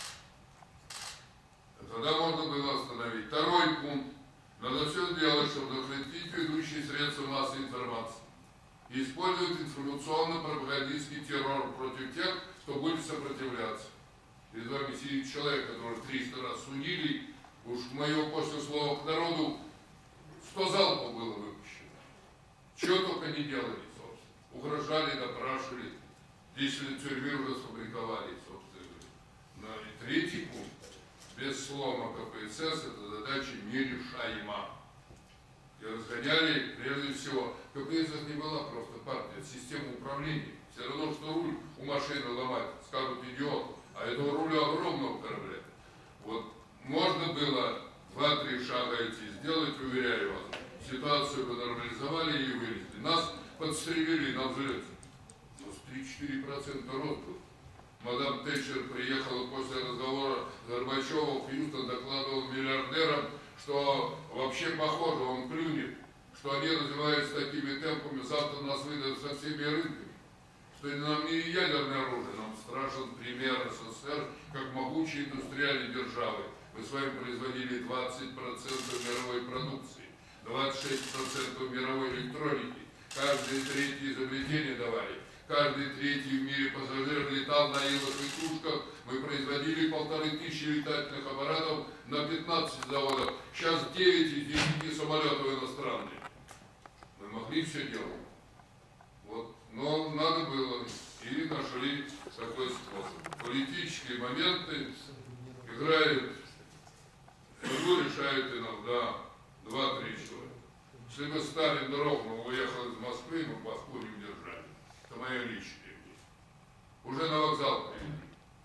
Тогда можно было остановить. Второй пункт. Надо все сделать, чтобы захватить ведущие средства массовой информации. Использовать информационно-пропагандистский террор против тех, кто будет сопротивляться. Перед вами сидит человек, которого триста раз судили. Уж мое после слова к народу сто залпов было выпущено. Чего только не делали, собственно. Угрожали, допрашивали. десять лет тюрьмы уже сфабриковали, собственно. Но и третий пункт. Без слома КПСС эта задача нерешаема. И разгоняли, прежде всего, КПСС не была просто партия, это система управления. Все равно, что руль у машины ломать, скажут идиот, а этого руля огромного корабля. Вот можно было два-три шага эти сделать, уверяю вас, ситуацию бы нормализовали и вылезли. Нас подстрелили на взлете. У нас три-четыре процента рост был. Мадам Тэтчер приехала после разговора с Горбачевым в Хьюстон, докладывал миллиардерам, что вообще похоже, он клюнет, что они развиваются такими темпами, завтра нас выдают со всеми рынками, что нам не ядерное оружие, нам страшен пример СССР как могучей индустриальной державы. Мы с вами производили двадцать процентов мировой продукции, двадцать шесть процентов мировой электроники, каждое третье изобретение давали. Каждый третий в мире пассажир летал на илах и кружках. Мы производили полторы тысячи летательных аппаратов на пятнадцать заводов. Сейчас девять из десяти самолетов иностранные. Мы могли все делать. Вот. Но надо было. И нашли такой способ. Политические моменты играют, судьбу решают иногда два-три человека. Если бы Сталин дрогнул, уехал из Москвы, мы Москву не удержали. Это мое личное мнение. Уже на вокзал привели.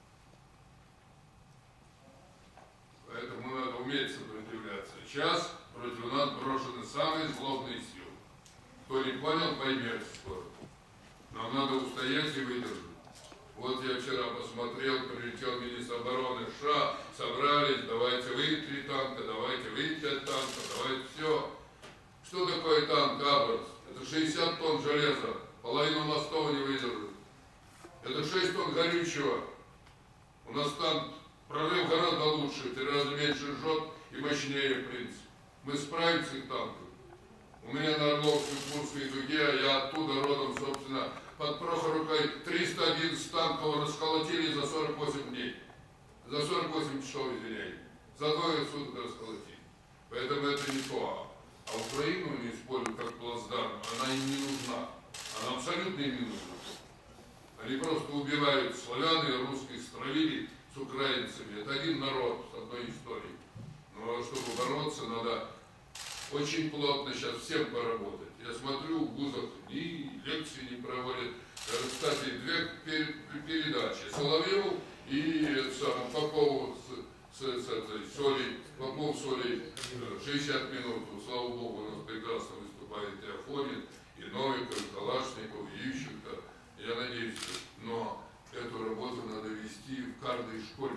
Поэтому надо уметь сопротивляться. Сейчас против нас брошены самые злобные силы. Кто не понял, поймет скоро. Нам надо устоять и выдержать. Вот я вчера посмотрел, прилетел министр обороны США, собрались, давайте вы три танка, давайте вы пять танков, давайте все. Что такое танк Абрамс? Это шестьдесят тонн железа. Половину мостов не выдержит. Это шесть тонн горючего. У нас танк, прорыв гораздо лучше, в три раза меньше жжет и мощнее, в принципе. Мы справимся с танком. У меня на Орловской, Курской дуге, я оттуда родом, собственно, под Прохоровкой триста одиннадцать танков расколотили за сорок восемь дней. За сорок восемь часов, извиняюсь. За двое суток расколотили. Поэтому это не то. А Украину не используют как плацдарм, она им не нужна. Она абсолютно им не нужна. Они просто убивают славян и русских стравили с украинцами. Это один народ с одной историей. Но чтобы бороться, надо очень плотно сейчас всем поработать. Я смотрю, в вузах и лекции не проводят. Кстати, две передачи. Соловьеву и сам, Попову с, с, с этой Солей, Попов Солей шестьдесят минут. Слава Богу, у нас прекрасно выступает и Афонин, и Новиков, и Калашников, и Ющенко. Я надеюсь, но эту работу надо вести в каждой школе.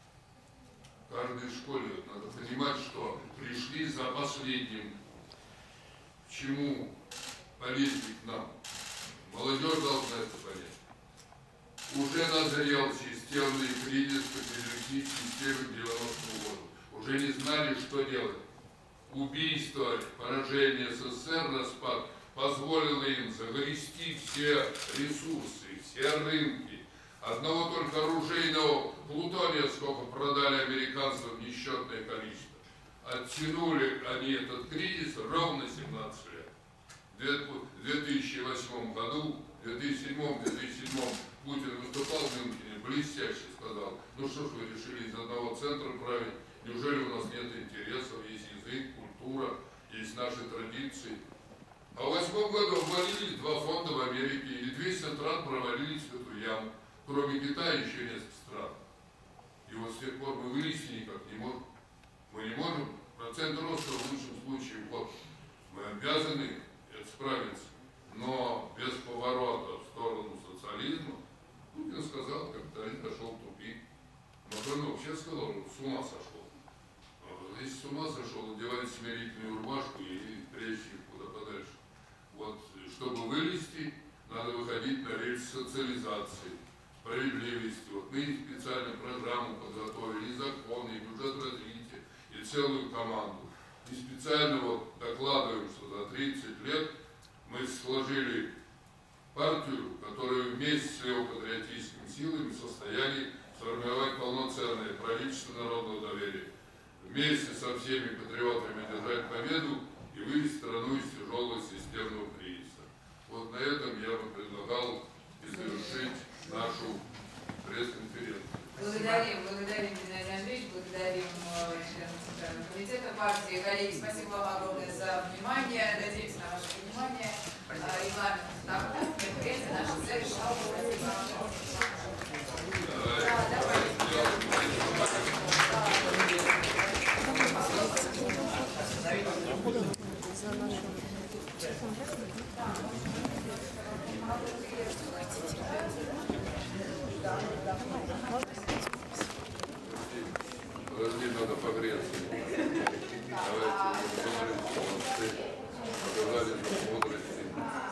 В каждой школе надо понимать, что пришли за последним. К чему полезли к нам? Молодежь должна это понять. Уже назрел системный кризис по системе девяностого года. Уже не знали, что делать. Убийство, поражение СССР, распад позволило им загрести все ресурсы, все рынки. Одного только оружейного плутония, сколько продали американцам, несчетное количество. Оттянули они этот кризис ровно семнадцать лет. В две тысячи восьмом году, в две тысячи седьмом — две тысячи седьмом Путин выступал в Мюнхене, блестяще сказал: ну что ж вы решили из одного центра править, неужели у нас нет интересов, есть язык, культура, есть наши традиции. А в восьмом году обвалились два фонда в Америке, и двести стран провалились в эту яму. Кроме Китая еще несколько стран. И вот с тех пор мы вылезти никак не можем. Мы не можем. Процент роста в лучшем случае вот. Мы обязаны справиться. Но без поворота в сторону социализма Путин сказал, капитализм дошел в тупик. Макрон вообще сказал, он с ума сошел. Если с ума сошел, одевает смирительную рубашку и прячь их куда подальше. Вот, чтобы вылезти, надо выходить на рельс социализации, справедливости. Вот мы специально программу подготовили, и закон, и бюджет развития, и целую команду. И специально вот докладываем, что за тридцать лет мы сложили партию, которая вместе с левопатриотическими силами в состоянии сформировать полноценное правительство народного доверия. Вместе со всеми патриотами держать победу и вывести страну из тяжелого системного кризиса. Вот на этом я бы предлагал и завершить нашу пресс-конференцию. Благодарим, благодарим, Геннадий Андреевич, благодарим членов Центрального комитета партии. Коллеги, спасибо вам огромное за внимание. Надеемся на ваше внимание. Регламент такой, мероприятие наше завершено. Подожди, надо погреться. Давайте мудрости, показали же мудрости.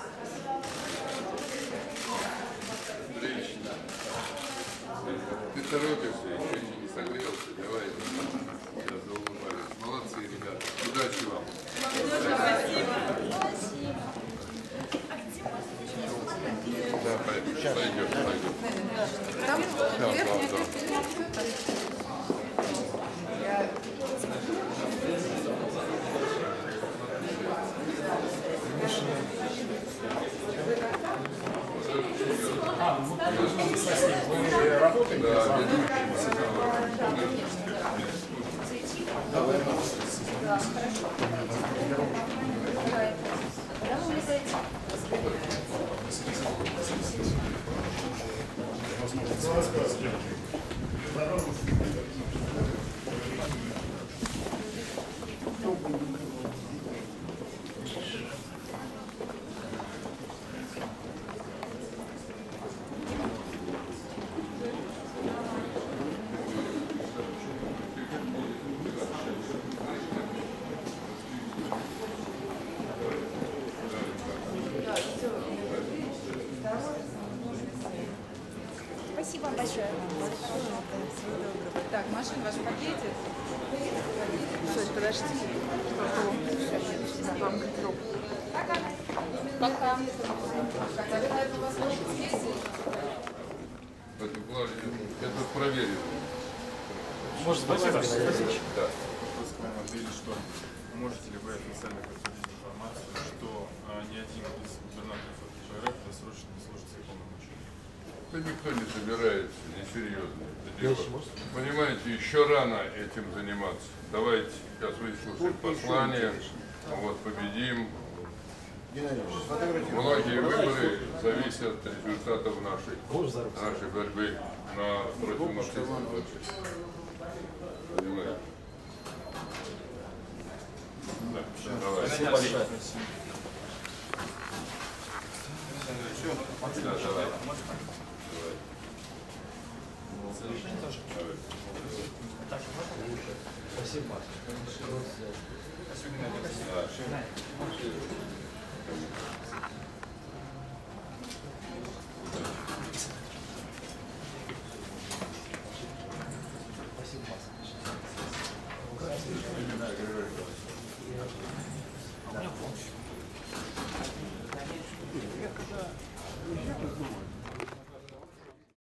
Отлично. Ты торопишься, еще не согрелся. Давай. Сейчас заулыбались. Молодцы, ребята. Удачи вам. Спасибо. Да, пойдет, пойдет, пойдет. Там да, верхняя да, да. А, ну, вы работаете? Да, Да, хорошо. Когда вы улетаете? Спасибо вам большое. Так, машина ваша подъедет. Все, подожди. Пока. Пока. Хотя вы, наверное, у вас может здесь. Это плане, это проверим. Может, спасибо. Да. Вопрос к вам, Андрей, что можете ли вы официально подтвердить информацию, что а, ни один из губернаторов РФ досрочно не служит свои полномочия? Да никто не собирается, несерьезно это дело. Понимаете, еще рано этим заниматься. Давайте сейчас выслушаем послание, вот, победим. Многие выборы зависят от результатов нашей, нашей борьбы на, против нацистской власти. Понимаете? Да, давай. Спасибо большое. Да, давай. Спасибо. А у меня помощь. Я когда уезжал из дома,